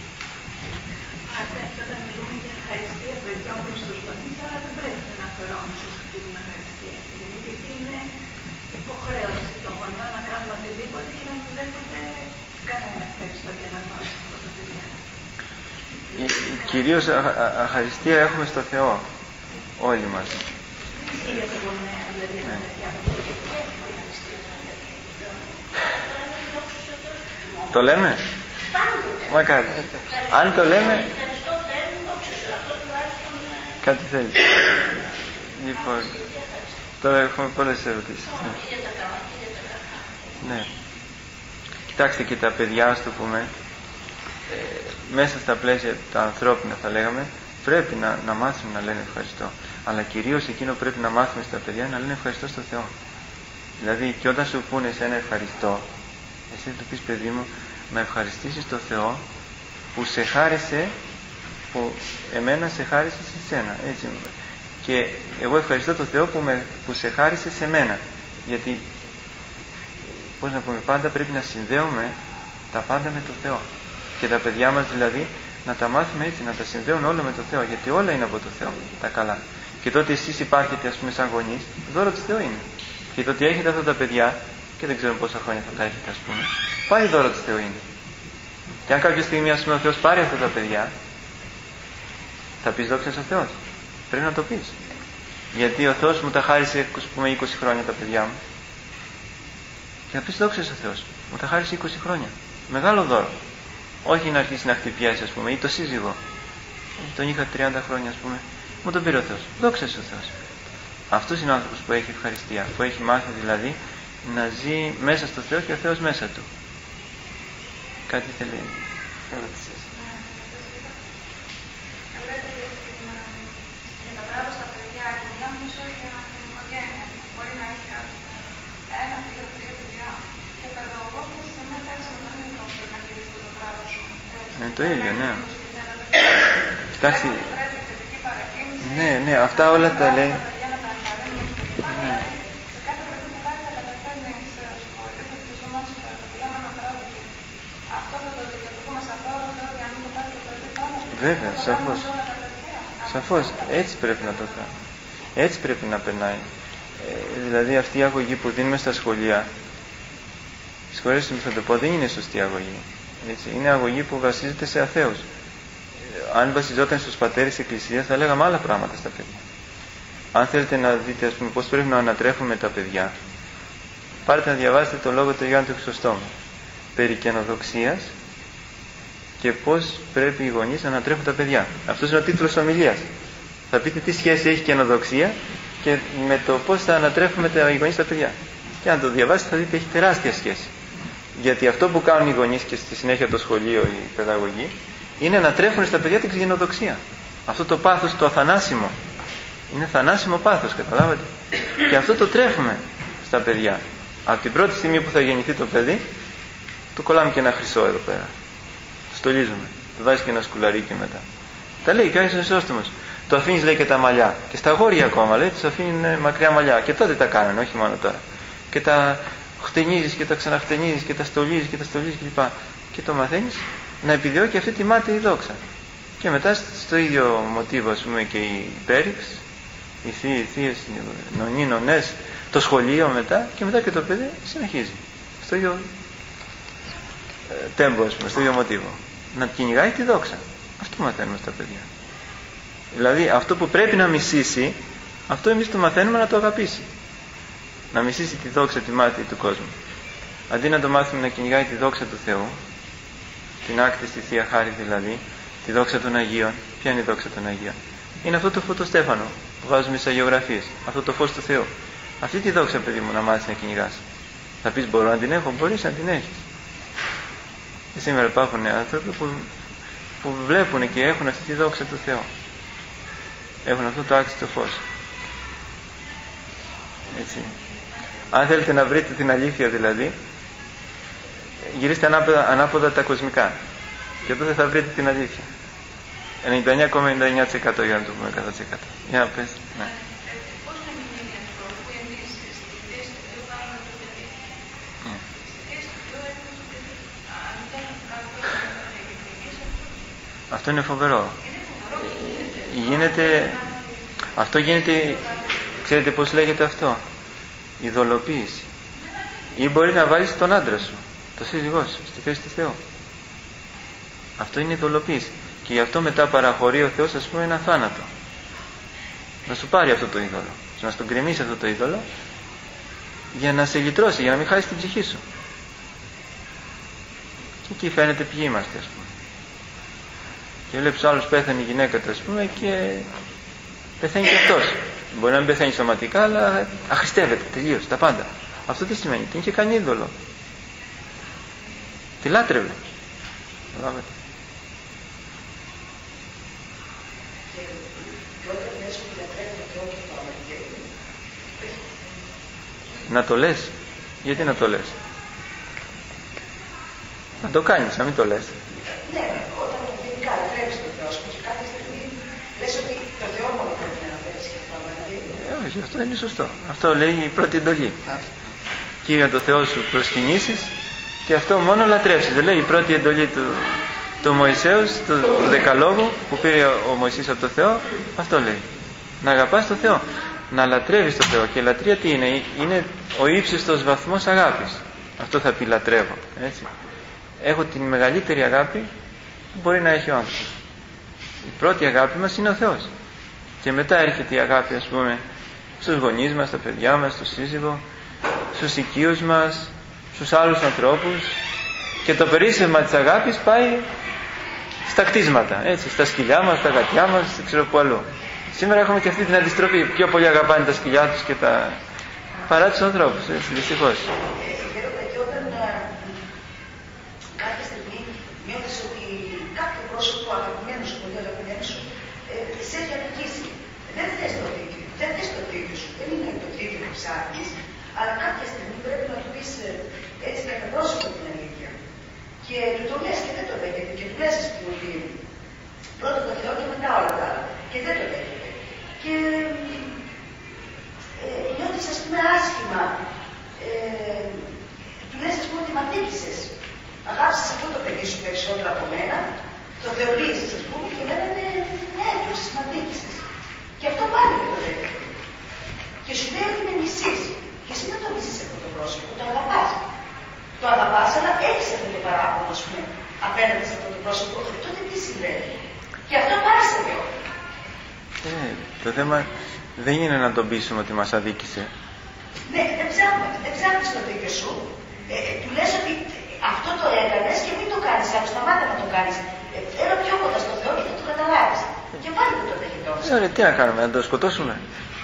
Κυρίως αχαριστία έχουμε στο Θεό όλοι μας. Ναι. Το λέμε? Μακάρι. Αν το λέμε, κάτι θέλει. Λοιπόν, τώρα έχουμε πολλές ερωτήσεις. Ναι. Κοιτάξτε, και τα παιδιά, ας το πούμε, ε, μέσα στα πλαίσια τα ανθρώπινα θα λέγαμε, πρέπει να, να μάθουν να λένε ευχαριστώ. Αλλά κυρίως εκείνο πρέπει να μάθουμε στα παιδιά να λένε ευχαριστώ στο Θεό. Δηλαδή, και όταν σου πούνε σε ένα ευχαριστώ, εσύ θα του πεις, παιδί μου, να ευχαριστήσεις τον Θεό που σε χάρισε, που εμένα σε χάρισε σε σένα. Έτσι. Και εγώ ευχαριστώ τον Θεό που, με, που σε χάρισε σε μένα. Γιατί, πώς να πούμε, πάντα πρέπει να συνδέουμε τα πάντα με τον Θεό. Και τα παιδιά μας δηλαδή να τα μάθουμε έτσι, να τα συνδέουν όλα με τον Θεό. Γιατί όλα είναι από τον Θεό, τα καλά. Και τότε εσείς υπάρχετε, ας πούμε, σαν γονείς, δώρο του Θεού είναι. Και τότε έχετε αυτά τα παιδιά, και δεν ξέρω πόσα χρόνια θα τα έχετε, ας πούμε, πάλι δώρο του Θεού είναι. Και αν κάποια στιγμή, ας πούμε, ο Θεός πάρει αυτά τα παιδιά, θα πεις δόξα στον Θεό. Πρέπει να το πεις. Γιατί ο Θεός μου τα χάρισε, ας πούμε, είκοσι χρόνια τα παιδιά μου. Και θα πεις δόξα στον Θεό. Μου τα χάρισε είκοσι χρόνια. Μεγάλο δώρο. Όχι να αρχίσει να χτυπιάσει, ας πούμε, ή το σύζυγο. Τον είχα τριάντα χρόνια, ας πούμε. Μου τον πήρε ο Θεός. Δόξα στον Θεό. Αυτός είναι ο άνθρωπος που έχει ευχαριστία. Που έχει μάθει δηλαδή να ζει μέσα στο Θεό και ο Θεός μέσα του. Κάτι θέλει. Ερώτησες. Είναι το ίδιο, ναι. Κοιτάξτε. Ναι, ναι, αυτά όλα τα λέει. Ναι. Βέβαια, σαφώς. Σαφώς, έτσι πρέπει να το κάνει. Έτσι πρέπει να περνάει. Ε, δηλαδή αυτή η αγωγή που δίνουμε στα σχολεία, συγχωρέστε με θα το πω, δεν είναι σωστή αγωγή. Έτσι, είναι αγωγή που βασίζεται σε αθέους. Ε, αν βασιζόταν στους πατέρες της Εκκλησίας θα λέγαμε άλλα πράγματα στα παιδιά. Αν θέλετε να δείτε, ας πούμε, πώς πρέπει να ανατρέφουμε τα παιδιά, πάρτε να διαβάσετε το λόγο του Ιωάννου του Χρυσοστόμου περί καινοδοξίας και πώς πρέπει οι γονείς να ανατρέφουν τα παιδιά. Αυτός είναι ο τίτλος ομιλίας. Θα πείτε τι σχέση έχει καινοδοξία και με το πώς θα ανατρέφουμε τα γονείς στα παιδιά. Και αν το διαβάσετε θα δείτε έχει τεράστια σχέση. Γιατί αυτό που κάνουν οι γονείς και στη συνέχεια το σχολείο, οι παιδαγωγοί, είναι να τρέφουν στα παιδιά την ξενοδοξία. Αυτό το πάθος το αθανάσιμο. Είναι θανάσιμο πάθος, καταλάβατε. Και αυτό το τρέφουμε στα παιδιά. Από την πρώτη στιγμή που θα γεννηθεί το παιδί, του κολλάμε και ένα χρυσό εδώ πέρα. Το στολίζουμε. Του βάζει και ένα σκουλαρίκι μετά. Τα λέει και ο Άγιος Χρυσόστομος. Το αφήνεις, λέει, και τα μαλλιά. Και στα αγόρια ακόμα, λέει, τους αφήνει μακριά μαλλιά. Και τότε τα κάνανε, όχι μόνο τώρα. Και τα χτενίζεις και τα ξαναχτενίζεις και τα στολίζεις και τα στολίζεις κλπ. Και το μαθαίνεις να επιδιώκει αυτή τη μάταιη δόξα. Και μετά στο ίδιο μοτίβο, ας πούμε, και η πέριξ, οι θείοι, οι θείες, οι νονοί, νονές, το σχολείο μετά και μετά και το παιδί συνεχίζει. Στο ίδιο ε, τέμπο, ας πούμε, στο ίδιο μοτίβο. Να κυνηγάει τη δόξα. Αυτό μαθαίνουμε στα παιδιά. Δηλαδή αυτό που πρέπει να μισήσει, αυτό εμείς το μαθαίνουμε να το αγαπήσει. Να μισήσει τη δόξα, τη μάταιη του κόσμου. Αντί να το μάθουμε να κυνηγάει τη δόξα του Θεού, την άκτιστη Θεία Χάρη δηλαδή, τη δόξα των Αγίων. Ποια είναι η δόξα των Αγίων? Είναι αυτό το φωτοστέφανο που βάζουμε στις αγιογραφίες, αυτό το φως του Θεού. Αυτή τη δόξα, παιδί μου, να μάθεις να κυνηγάς. Θα πεις, μπορώ να την έχω? Μπορείς να την έχεις. Και σήμερα υπάρχουν άνθρωποι που, που βλέπουν και έχουν αυτή τη δόξα του Θεού. Έχουν αυτό το άξιστο φως. Έτσι. Αν θέλετε να βρείτε την αλήθεια δηλαδή, γυρίστε ανάποδα, ανάποδα τα κοσμικά και τότε θα βρείτε την αλήθεια. ενενήντα εννιά κόμμα ενενήντα εννιά τοις εκατό για να το πούμε εκατό τοις εκατό. Για να πες. Ναι. Πώς να μην είναι αυτό που εμείς στη θέση του Θεού βάλουμε το παιδί? Στη θέση του Θεού έχουμε το παιδί. Αν δεν αυτό Αυτό είναι φοβερό. Γίνεται, αυτό γίνεται, ξέρετε πώς λέγεται αυτό? Ειδωλοποίηση. Ή μπορεί να βάλεις τον άντρα σου, το σύζυγό σου, στη θέση του Θεού. Αυτό είναι ειδωλοποίηση. Και γι' αυτό μετά παραχωρεί ο Θεός, ας πούμε, ένα θάνατο. Να σου πάρει αυτό το είδωλο, να στον γκρεμίσει αυτό το είδωλο, για να σε λυτρώσει, για να μην χάσει την ψυχή σου. Και εκεί φαίνεται ποιοι είμαστε, ας πούμε. Και βλέπεις άλλους, πέθανε η γυναίκα του, ας πούμε, και πεθαίνει και αυτός. Μπορεί να μην πεθαίνει σωματικά, αλλά αχρηστεύεται τελείως τα πάντα. Αυτό τι σημαίνει? Την είχε κάνει είδωλο. Τη λάτρευε. Καταλάβατε. Να το λες. Γιατί να το λες? Να το κάνεις, να μην το λες. Ναι, όταν γενικά λατρεύεις τον Θεό σου και κάποια στιγμή λες ότι το Θεό μόνο πρέπει να λατρεύεις και αυτό να. Όχι, αυτό είναι σωστό. Αυτό λέει η πρώτη εντολή. Κύριε το Θεό σου προσκυνήσεις και αυτό μόνο λατρεύσεις. Δεν λέει η πρώτη εντολή του, του Μωυσέους, του, του Δεκαλόγου που πήρε ο Μωυσής από το Θεό. Αυτό λέει. Να αγαπάς το Θεό. Να λατρεύεις το Θεό. Και η λατρεία τι είναι? Είναι ο ύψιστος βαθμός αγάπης. Αυτό θα πει λατρεύω. Έτσι. Έχω την μεγαλύτερη αγάπη που μπορεί να έχει ο άνθρωπος. Η πρώτη αγάπη μας είναι ο Θεός. Και μετά έρχεται η αγάπη, ας πούμε, στους γονείς μας, στα παιδιά μας, στον σύζυγο, στους οικείους μας, στους άλλους ανθρώπους. Και το περίσσευμα της αγάπης πάει στα κτίσματα, έτσι, στα σκυλιά μας, στα γατιά μας, δεν ξέρω που αλλού. Σήμερα έχουμε και αυτή την αντιστροφή. Πιο πολύ αγαπάνε τα σκυλιά τους και τα... παρά τους ανθρώπους, έτσι, δυστυχώς. Πρόσωπο αγαπημένο σου, πολύ αγαπημένο σου, ε, σε έχει αδικήσει. Δεν θες το δίκιο, δεν θες το δίκιο σου, δεν είναι το δίκιο που ψάχνεις, αλλά κάποια στιγμή πρέπει να του πεις ε, έτσι με πρόσωπο την αλήθεια. Και του το λες και δεν το δέχεται, και του λες στην ότι πρώτα το Θεό και μετά όλα τα άλλα, και δεν το δέχεται. Και ε, νιώθεις, ας πούμε, άσχημα. Ε, του λες, ας πούμε, ότι μ' αδίκησες. Αγάπησες αυτό το παιδί σου περισσότερο από μένα. Το θεωρήσεις, ας πούμε, και λένε ναι, τους μαντίκησες. Και αυτό πάλι δεν το δέχεται. Και σου λέει ότι με μισείς. Και εσύ δεν το μισείς αυτό το πρόσωπο, το αγαπάς. Το αγαπάς, αλλά έχεις αυτό το παράπονο, ας πούμε, απέναντι σε αυτό το πρόσωπο. Τότε τι συμβαίνει? Και αυτό πάει σε Θεό. Ε, το θέμα δεν είναι να τον πείσουμε ότι μας αδίκησε. Ναι, δεν ψάχνουμε, δεν ψάχνεις το δίκιο σου. Ε, ε, του λες ότι αυτό το έκανες και μην το κάνεις άλλο, σταμάτα να το κάνεις. Έλα πιο κοντά στο Θεό και θα το καταλάβεις. Και πάλι δεν το δέχεται όμως. Ε, ωραία, τι να κάνουμε, να το σκοτώσουμε?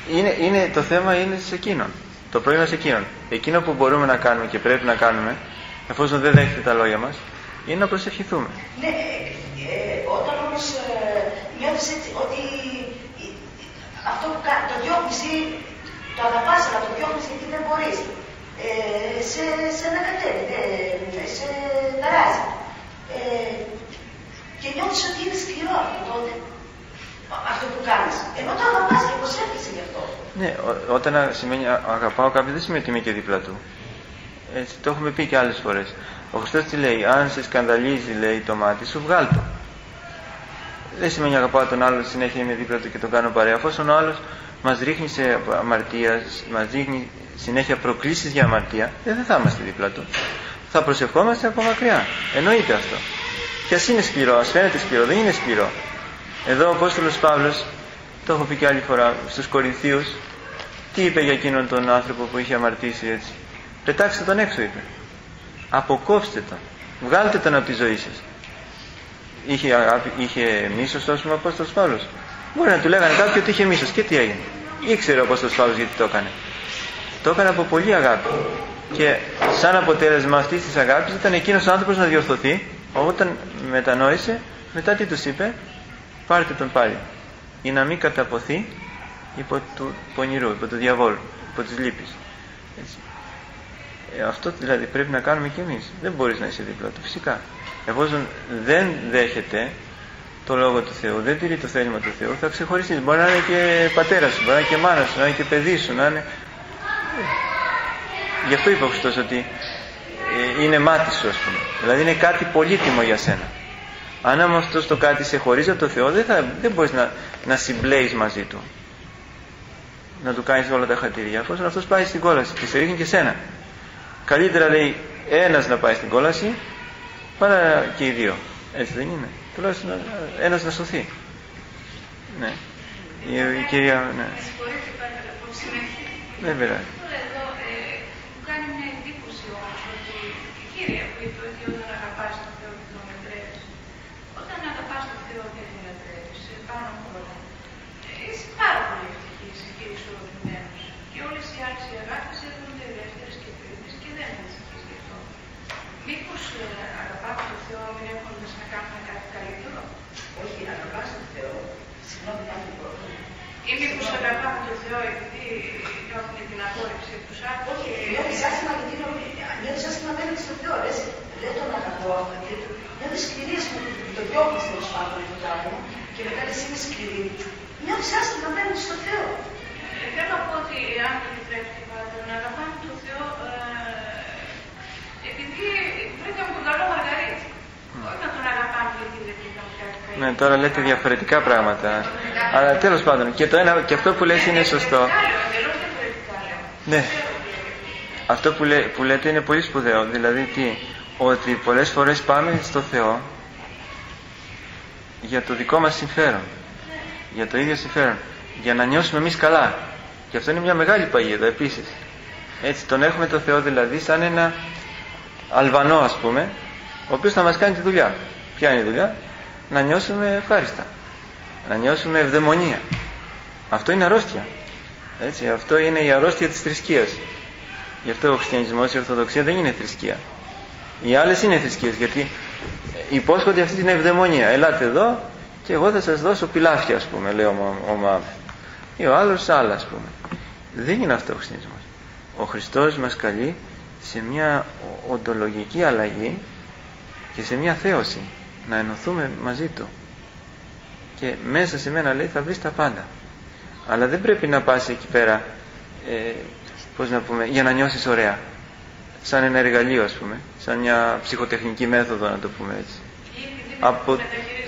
είναι, είναι, το θέμα είναι σε εκείνον. Το πρόβλημα σε εκείνον. Εκείνο που μπορούμε να κάνουμε και πρέπει να κάνουμε, εφόσον δεν δέχεται τα λόγια μας, είναι να προσευχηθούμε. Ναι, ε, όταν όμως ε, νιώθεις έτσι ότι ε, αυτό που κάνει, το διώχνεις ή το αγαπάς, αλλά το διώχνεις γιατί δεν μπορείς, ε, σε, σε ανακατεύει, ε, σε ταράζει. Ε, και νιώθεις ότι είναι σκληρό αυτό τότε, αυτό που κάνεις. Ενώ το αγαπάς και προσεύχεσαι γι' αυτό. Ναι, ό, όταν σημαίνει αγαπάω κάποιον δεν σημαίνει ότι είμαι και δίπλα του. Έτσι, το έχουμε πει και άλλες φορές. Ο Χριστός τι λέει, αν σε σκανδαλίζει, λέει, το μάτι σου, βγάλ' το. Δεν σημαίνει αγαπάω τον άλλον, συνέχεια είμαι δίπλα του και τον κάνω παρέα. Αφόσον ο άλλος μας ρίχνει σε αμαρτία, μας ρίχνει συνέχεια προκλήσεις για αμαρτία, δεν θα είμαστε δίπλα του. Θα προσευχόμαστε από μακριά. Εννοείται αυτό. Και ας είναι σκληρό, ας φαίνεται σκληρό, δεν είναι σκληρό. Εδώ ο Απόστολος Παύλος, το έχω πει και άλλη φορά, στους Κορινθίους, τι είπε για εκείνον τον άνθρωπο που είχε αμαρτήσει έτσι? Πετάξτε τον έξω, είπε. Αποκόψτε τον. Βγάλτε τον από τη ζωή σας. Είχε, είχε μίσος, ας πούμε, ο Απόστολος Παύλος. Μπορεί να του λέγανε κάποιοι ότι είχε μίσος. Και τι έγινε? Ήξερε ο Απόστολος Παύλος γιατί το έκανε. Το έκανε από πολύ αγάπη. Και σαν αποτέλεσμα αυτής της αγάπης ήταν εκείνος ο άνθρωπος να διορθωθεί. Όταν μετανόησε, μετά τι τους είπε? Πάρτε τον πάλι. Ή να μην καταποθεί υπό του πονηρού, υπό του διαβόλου, υπό της λύπης. Έτσι. Ε, αυτό δηλαδή πρέπει να κάνουμε κι εμείς. Δεν μπορείς να είσαι δίπλα του, φυσικά. Εφόσον δεν δέχεται το Λόγο του Θεού, δεν τηρεί το θέλημα του Θεού, θα ξεχωριστείς. Μπορεί να είναι και πατέρας σου, μπορεί να είναι και μάνα σου, να είναι και παιδί σου, να είναι... Γι' αυτό είπε ο Χριστός ότι ε, είναι μάτι σου, ας πούμε. Δηλαδή είναι κάτι πολύτιμο για σένα. Αν όμως αυτό το κάτι σε χωρίζει από το Θεό, δεν, θα, δεν μπορείς να, να συμπλέεις μαζί του. Να του κάνεις όλα τα χατήρια. Αφόσον αυτός πάει στην κόλαση και σε ρίχνει και σένα. Καλύτερα, λέει, ένας να πάει στην κόλαση παρά και οι δύο. Έτσι δεν είναι? Τουλάχιστον ένας να σωθεί. Ναι. Η, η κυρία, ναι. Συγχωρείτε πάρα πολύ συνέχεια. Δεν πειράζει. Εδώ μου κάνει μια εντύπωση όμως ότι η κυρία που είπε ότι όταν αγαπάς τον Θεό και τον λατρεύεις, όταν αγαπάς τον Θεό και τον λατρεύεις πάνω από όλα, είσαι πάρα πολύ ευτυχής και ισορροπημένος. Και όλες οι άλλες οι αγάπες έρχονται ελεύθερες και πλήρες και δεν είναι ευτυχής γι' αυτό. Μήπως αγαπάτε τον Θεό μην έχοντας να κάνουμε κάτι καλύτερο? Όχι, αγαπάς τον Θεό. Συγγνώμη, κάτι πρώτο. Ή μήπως αγαπάμε τον Θεό επειδή νιώθουν την απόρριψη από τους άλλους? Όχι, νιώθεις άσχημα γιατί νιώθεις άσχημα απέναντι στον Θεό. Δεν τον αγαπώ αυτό. Νιώθεις σκληρή, ας πούμε, το διώχνεις τέλος πάντων το πράγμα και μετά εσύ είναι σκληρή. Νιώθεις άσχημα απέναντι στον Θεό. Ε, θέλω να πω ότι αν το επιτρέπετε πάντα, να αγαπάμε τον Θεό ε, επειδή βρήκαμε τον καλό Μαργαρίτη. Όχι να τον αγαπάμε γιατί δεν βρήκαμε κάτι καλύτερο. Ναι, τώρα λέτε διαφορετικά πράγματα. Αλλά τέλος πάντων, και, το ένα, και αυτό που λες είναι σωστό. Ναι. Αυτό που, λέ, που λέτε είναι πολύ σπουδαίο. Δηλαδή τι? Ότι πολλές φορές πάμε στο Θεό για το δικό μας συμφέρον. Για το ίδιο συμφέρον. Για να νιώσουμε εμείς καλά. Και αυτό είναι μια μεγάλη παγίδα επίσης. Έτσι τον έχουμε το Θεό δηλαδή σαν ένα Αλβανό, ας πούμε, ο οποίος θα μας κάνει τη δουλειά. Ποια είναι η δουλειά? Να νιώσουμε ευχάριστα. Να νιώσουμε ευδαιμονία. Αυτό είναι αρρώστια. Έτσι, αυτό είναι η αρρώστια της θρησκείας. Γι' αυτό ο χριστιανισμός, η Ορθοδοξία δεν είναι θρησκεία. Οι άλλες είναι θρησκείες, γιατί υπόσχονται αυτή την ευδαιμονία. Ελάτε εδώ και εγώ θα σας δώσω πιλάφια, ας πούμε, λέει ο, ο Μαύρος. Ή ο άλλος άλλα, ας πούμε. Δεν είναι αυτό ο χριστιανισμός. Ο Χριστός μας καλεί σε μια οντολογική αλλαγή και σε μια θέωση. Να ενωθούμε μαζί Του. Και μέσα σε μένα, λέει, θα βρεις τα πάντα. Αλλά δεν πρέπει να πας εκεί πέρα ε, πώς να πούμε, για να νιώσεις ωραία. Σαν ένα εργαλείο, ας πούμε. Σαν μια ψυχοτεχνική μέθοδο, να το πούμε έτσι. Από...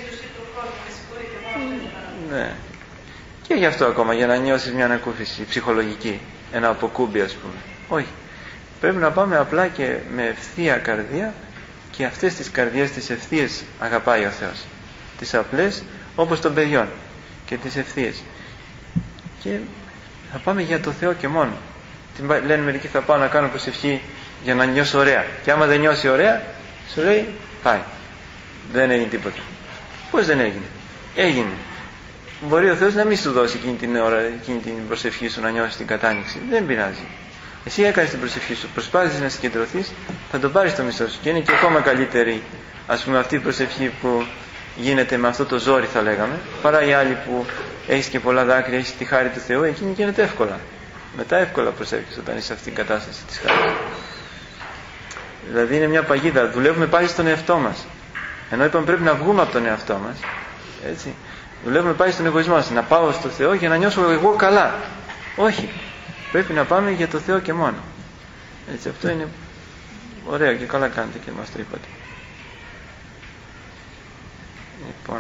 Ναι. Και γι' αυτό ακόμα, για να νιώσεις μια ανακούφιση ψυχολογική. Ένα αποκούμπι, ας πούμε. Όχι. Πρέπει να πάμε απλά και με ευθεία καρδία. Και αυτές τις καρδιές τις ευθείες αγαπάει ο Θεός. Τις απλές όπως των παιδιών. Και τις ευθείες. Και θα πάμε για το Θεό και μόνο. Λένε μερικοί, θα πάω να κάνω προσευχή για να νιώσω ωραία. Και άμα δεν νιώσει ωραία, σου λέει πάει. Δεν έγινε τίποτα. Πώς δεν έγινε? Έγινε. μπορεί ο Θεός να μην σου δώσει εκείνη την ώρα, εκείνη την προσευχή σου να νιώσεις την κατάνοιξη. Δεν πειράζει. Εσύ έκανες την προσευχή σου, προσπάθησες να συγκεντρωθείς, θα το πάρεις το μισθό σου. Και είναι και ακόμα καλύτερη, ας πούμε, αυτή η προσευχή που γίνεται με αυτό το ζόρι, θα λέγαμε, παρά η άλλη που έχεις και πολλά δάκρυα, έχεις τη χάρη του Θεού, εκείνη γίνεται εύκολα. Μετά εύκολα προσεύχεις όταν είσαι σε αυτήν την κατάσταση της χάρης. Δηλαδή είναι μια παγίδα, δουλεύουμε πάλι στον εαυτό μας. Ενώ είπαμε πρέπει να βγούμε από τον εαυτό μας, έτσι. Δουλεύουμε πάλι στον εγωισμό μας, να πάω στο Θεό για να νιώσω εγώ καλά. Όχι. Πρέπει να πάμε για το Θεό και μόνο. Έτσι, αυτό είναι ωραίο και καλά κάνετε και μας το είπατε. Λοιπόν,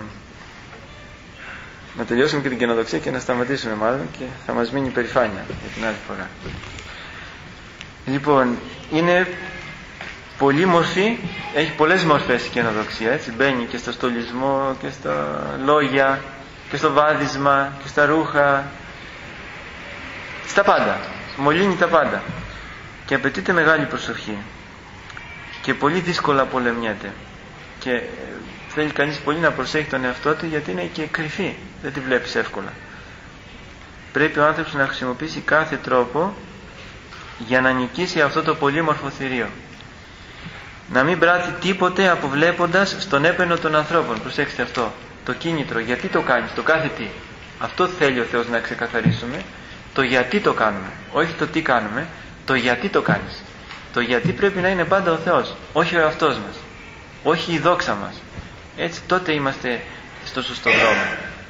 να τελειώσουμε και την καινοδοξία και να σταματήσουμε μάλλον και θα μας μείνει υπερηφάνεια για την άλλη φορά. Λοιπόν, είναι πολύ μορφή, έχει πολλές μορφές η καινοδοξία, έτσι, μπαίνει και στο στολισμό και στα λόγια και στο βάδισμα και στα ρούχα, στα πάντα, μολύνει τα πάντα και απαιτείται μεγάλη προσοχή και πολύ δύσκολα πολεμιέται και θέλει κανείς πολύ να προσέχει τον εαυτό του, γιατί είναι και κρυφή, δεν τη βλέπεις εύκολα. Πρέπει ο άνθρωπος να χρησιμοποιήσει κάθε τρόπο για να νικήσει αυτό το πολύμορφο θηρίο. Να μην πράττει τίποτε αποβλέποντας στον έπαινο των ανθρώπων. Προσέξτε αυτό, το κίνητρο, γιατί το κάνεις, το κάθε τι. Αυτό θέλει ο Θεός να ξεκαθαρίσουμε, το γιατί το κάνουμε, όχι το τι κάνουμε, το γιατί το κάνεις. Το γιατί πρέπει να είναι πάντα ο Θεός, όχι ο εαυτός μας, όχι η δόξα μας. Έτσι τότε είμαστε στο σωστό δρόμο.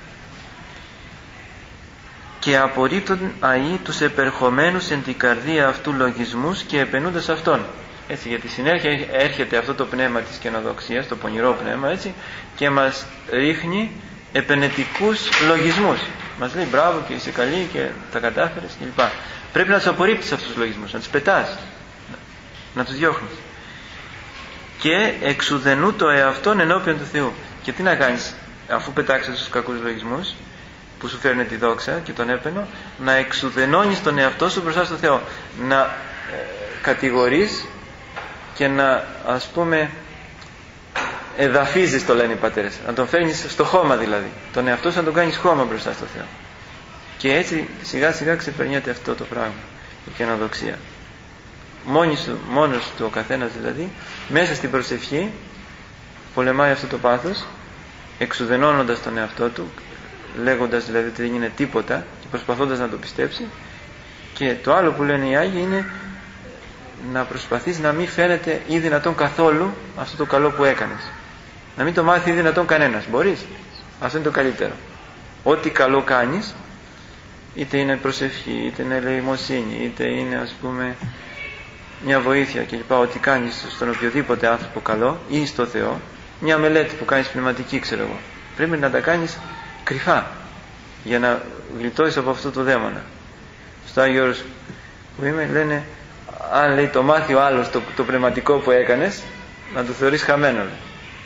Και απορρίπτουν αεί τους επερχομένους εν την καρδία αυτού λογισμούς και επενούντας αυτόν. Έτσι, γιατί συνέχεια έρχεται αυτό το πνεύμα της καινοδοξίας, το πονηρό πνεύμα, έτσι, και μας ρίχνει επενετικούς λογισμούς. Μας λέει μπράβο και είσαι καλή και τα κατάφερες κλπ. Πρέπει να τους απορρίπτεις αυτούς τους λογισμούς, να τους πετάς, να τους διώχνεις. Και εξουδενού το εαυτόν ενώπιον του Θεού. Και τι να κάνεις αφού πετάξεις τους κακούς λογισμούς που σου φέρνουν τη δόξα και τον έπαινο, να εξουδενώνεις τον εαυτό σου μπροστά στο Θεό, να ε, κατηγορείς και να, ας πούμε, εδαφίζεις, το λένε οι πατέρες, να τον φέρνεις στο χώμα, δηλαδή τον εαυτό σου να τον κάνεις χώμα μπροστά στο Θεό. Και έτσι σιγά σιγά ξεπερνιέται αυτό το πράγμα, η καινοδοξία. Μόνος του, μόνος του ο καθένας δηλαδή, μέσα στην προσευχή πολεμάει αυτό το πάθος, εξουδενώνοντας τον εαυτό του, λέγοντας δηλαδή ότι δεν είναι τίποτα και προσπαθώντας να το πιστέψει. Και το άλλο που λένε οι Άγιοι είναι να προσπαθείς να μην φαίνεται ή δυνατόν καθόλου αυτό το καλό που έκανες, να μην το μάθει ή δυνατόν κανένας. Μπορείς, αυτό είναι το καλύτερο. Ό,τι καλό κάνεις, είτε είναι προσευχή, είτε είναι ελεημοσύνη, είτε είναι, ας πούμε, μια βοήθεια κλπ, ό,τι κάνεις στον οποιοδήποτε άνθρωπο καλό ή στο Θεό, μια μελέτη που κάνεις πνευματική, ξέρω εγώ, πρέπει να τα κάνεις κρυφά για να γλιτώσεις από αυτό το δαίμονα. Στο Άγιο Όρος που είμαι λένε, αν λέει το μάθει ο άλλος το, το πνευματικό που έκανες, να το θεωρείς χαμένο. Λέει.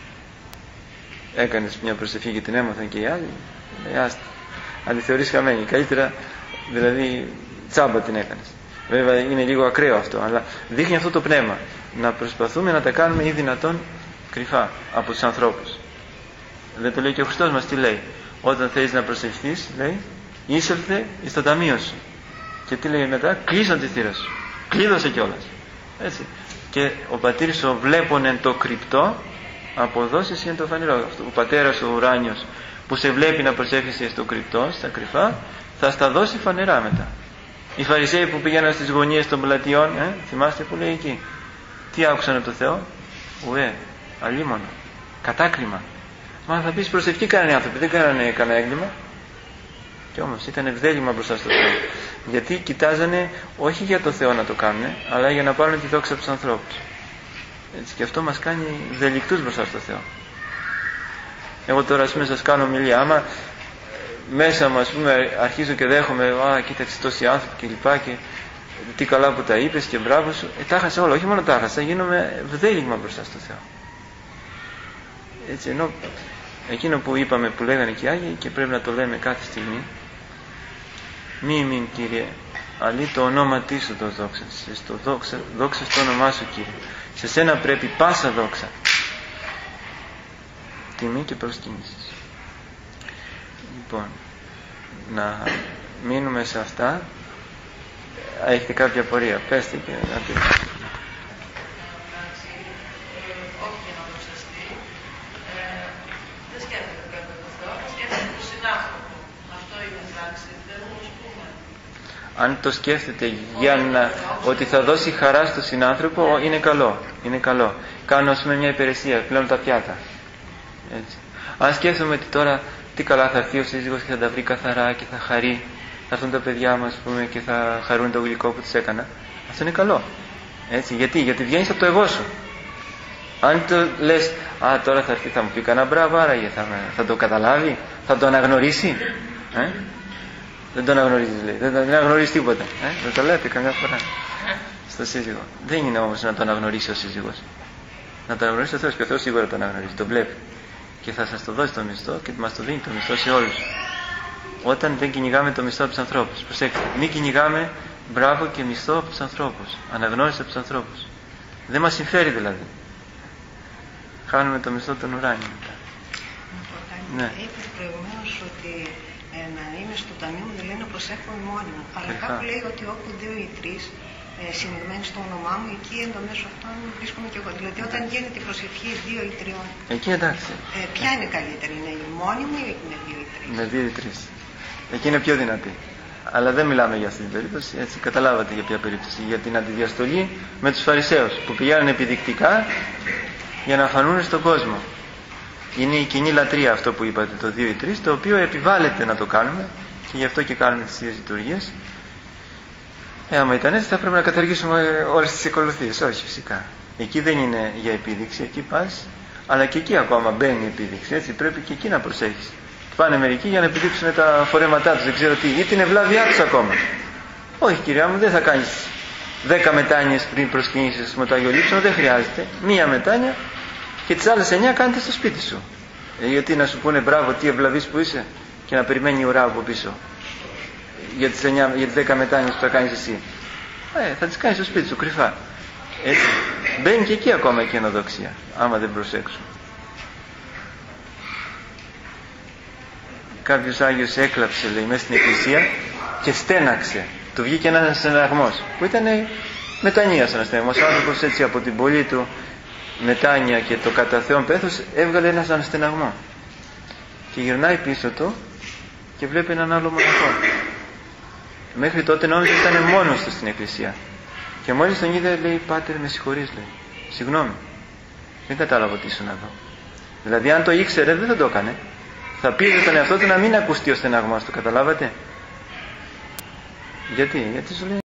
Έκανες μια προσευχή και την έμαθαν και οι άλλοι, λέει άστα, αν τη θεωρείς χαμένη, καλύτερα δηλαδή τσάμπα την έκανες. Βέβαια είναι λίγο ακραίο αυτό, αλλά δείχνει αυτό το πνεύμα, να προσπαθούμε να τα κάνουμε ή δυνατόν κρυφά από τους ανθρώπους. Δεν το λέει και ο Χριστός μας, τι λέει? Όταν θέλεις να προσευχθείς, λέει, είσελθε εις το ταμείο σου. Και τι λέει μετά? Κλείσαν τη θύρα σου. Κλείδωσε κιόλας. Έτσι. Και ο πατήρ σου βλέπουν εν το κρυπτό, αποδώσεις εν το φανερό. Ο πατέρας ο ουράνιος που σε βλέπει να προσεύχεσαι στο κρυπτό, στα κρυφά, θα στα δώσει φανερά μετά. Οι Φαρισαίοι που πήγαιναν στις γωνίες των πλατιών, ε, θυμάστε που λέει εκεί, τι άκουσαν από το Θεό? Ουέ, αλίμονο, κατάκριμα. Μα θα πεις προσευχή κάνανε οι άνθρωποι, δεν κάνανε κανένα έγκλημα. Και όμως ήταν ευδέλιμα μπροστά στο Θεό. Γιατί κοιτάζανε όχι για το Θεό να το κάνουν, αλλά για να πάρουν τη δόξα από τους ανθρώπους. Έτσι, και αυτό μας κάνει δελικτούς μπροστά στο Θεό. Εγώ τώρα, ας πούμε, σας κάνω ομιλία. Άμα μέσα μου, ας πούμε, αρχίζω και δέχομαι, α, κοίταξε τόσοι άνθρωποι και λοιπά, και τι καλά που τα είπες και μπράβο σου. Ε, τα έχασα όλα, όχι μόνο τα έχασα, γίνομαι ευδέλιγμα μπροστά στο Θεό. Έτσι, ενώ εκείνο που είπαμε, που λέγανε και οι Άγιοι, και πρέπει να το λέμε κάθε στιγμή, μη μην, Κύριε, αλλή το ονόμα τι σου το δόξα, στο δόξα, δόξα στο όνομά σου, Κύριε. Σε σένα πρέπει πάσα δόξα, τιμή και προσκύνηση. Λοιπόν, να μείνουμε σε αυτά. Έχετε κάποια απορία? Πέστε και να πείτε. Εντάξει, όχι για να δοξαστεί. Δεν σκέφτεται βέβαια το Θεό, σκέφτεται τον συνάνθρωπο. Αυτό είναι εντάξει, δεν μου πούμε. Αν το σκέφτεται για να, ότι θα δώσει χαρά στον συνάνθρωπο, είναι καλό. Είναι καλό. Κάνω ας πούμε μια υπηρεσία, πλέον τα πιάτα. Έτσι. Αν σκέφτομαι ότι τώρα τι καλά θα έρθει ο σύζυγος και θα τα βρει καθαρά και θα χαρεί, θα έρθουν τα παιδιά μου ας πούμε και θα χαρούν το γλυκό που τους έκανα, αυτό είναι καλό. Έτσι. Γιατί, γιατί βγαίνεις από το εγώ σου. Αν το λες, α τώρα θα έρθει, θα μου πει κανένα μπράβο, άραγε θα, θα το καταλάβει, θα το αναγνωρίσει. Ε? Δεν το αναγνωρίζεις, λέει. Δεν, δεν αναγνωρίζεις τίποτα. Ε? Δεν το λέτε καμιά φορά στο σύζυγο. Δεν είναι όμως να το αναγνωρίσει ο σύζυγος. Να το αναγνωρίσει ο Θεός, και ο Θεός σίγουρα το αναγνωρίζει, το βλέπει. Και θα σας το δώσει το μισθό και μας το δίνει το μισθό σε όλους. Όταν δεν κυνηγάμε το μισθό από τους ανθρώπους. Προσέξτε, μην κυνηγάμε μπράβο και μισθό από τους ανθρώπους. Αναγνώριση από τους ανθρώπους. Δεν μας συμφέρει δηλαδή. Χάνουμε το μισθό των ουράνιων. Ναι. Είπε προηγουμένως ότι ε, να είμαι στο ταμείο μου δεν λέει να προσέχω μόνιμα. Αλλά κάπου λέει ότι όπου δύο ή τρεις ε, συνηγμένοι στο όνομά μου, εκεί εν το μέσο αυτών βρίσκομαι και εγώ. Δηλαδή όταν γίνεται η προσευχή δύο ή τριών. Εκεί εντάξει. Ε, ποια είναι καλύτερη, είναι η μόνιμη ή είναι δύο ή τρεις? Με δύο ή τρεις. Εκεί είναι πιο δυνατή. Αλλά δεν μιλάμε για αυτή την περίπτωση, έτσι καταλάβατε για ποια περίπτωση. Για την αντιδιαστολή με τους Φαρισαίους που πηγαίνουν επιδεικτικά για να φανούν στον κόσμο. Είναι η κοινή λατρεία αυτό που είπατε, το δύο ή τρεις, το οποίο επιβάλλεται να το κάνουμε και γι' αυτό και κάνουμε τις ίδιες λειτουργίες. Ε, άμα ήταν έτσι θα πρέπει να καταργήσουμε όλες τις ακολουθίες. Όχι φυσικά. Εκεί δεν είναι για επίδειξη, εκεί πας, αλλά και εκεί ακόμα μπαίνει η επίδειξη, έτσι πρέπει και εκεί να προσέχεις. Πάνε μερικοί για να επιδείξουν τα φορέματά τους, δεν ξέρω τι, ή την ευλάβειά τους ακόμα. Όχι κυρία μου, δεν θα κάνεις δέκα μετάνοιες πριν προσκυνήσεις με το Άγιο Λείψανο, δεν χρειάζεται. Μία μετάνια και τις άλλες εννιά κάνετε στο σπίτι σου. Ε, γιατί να σου πούνε μπράβο, τι ευλαβής που είσαι, και να περιμένει η ουρά από πίσω για τις, εννιά, για τις δέκα μετάνοιες που θα κάνεις εσύ. Ε, θα τις κάνεις στο σπίτι σου κρυφά. Έτσι. Μπαίνει και εκεί ακόμα η καινοδοξία, άμα δεν προσέξουμε. Κάποιος Άγιος έκλαψε, λέει, μέσα στην εκκλησία και στέναξε. Του βγήκε ένας στεναγμός που ήταν μετανοίας ένας στεναγμός. Ο άνθρωπος έτσι από την πολύ του μετάνοια και το κατά Θεόν πέθος έβγαλε ένας αναστεναγμό. Και γυρνάει πίσω του και βλέπει έναν άλλο μοναχό. Μέχρι τότε νόμιζε ότι ήταν μόνος του στην εκκλησία. Και μόλις τον είδε λέει, πάτερ με συγχωρείς, λέει. Συγγνώμη. Δεν κατάλαβα τι ήσουν εδώ. Δηλαδή αν το ήξερε δεν θα το έκανε. Θα πείδε τον εαυτό του να μην ακουστεί ο στεναγμός του, καταλάβατε. Γιατί, γιατί σου λέει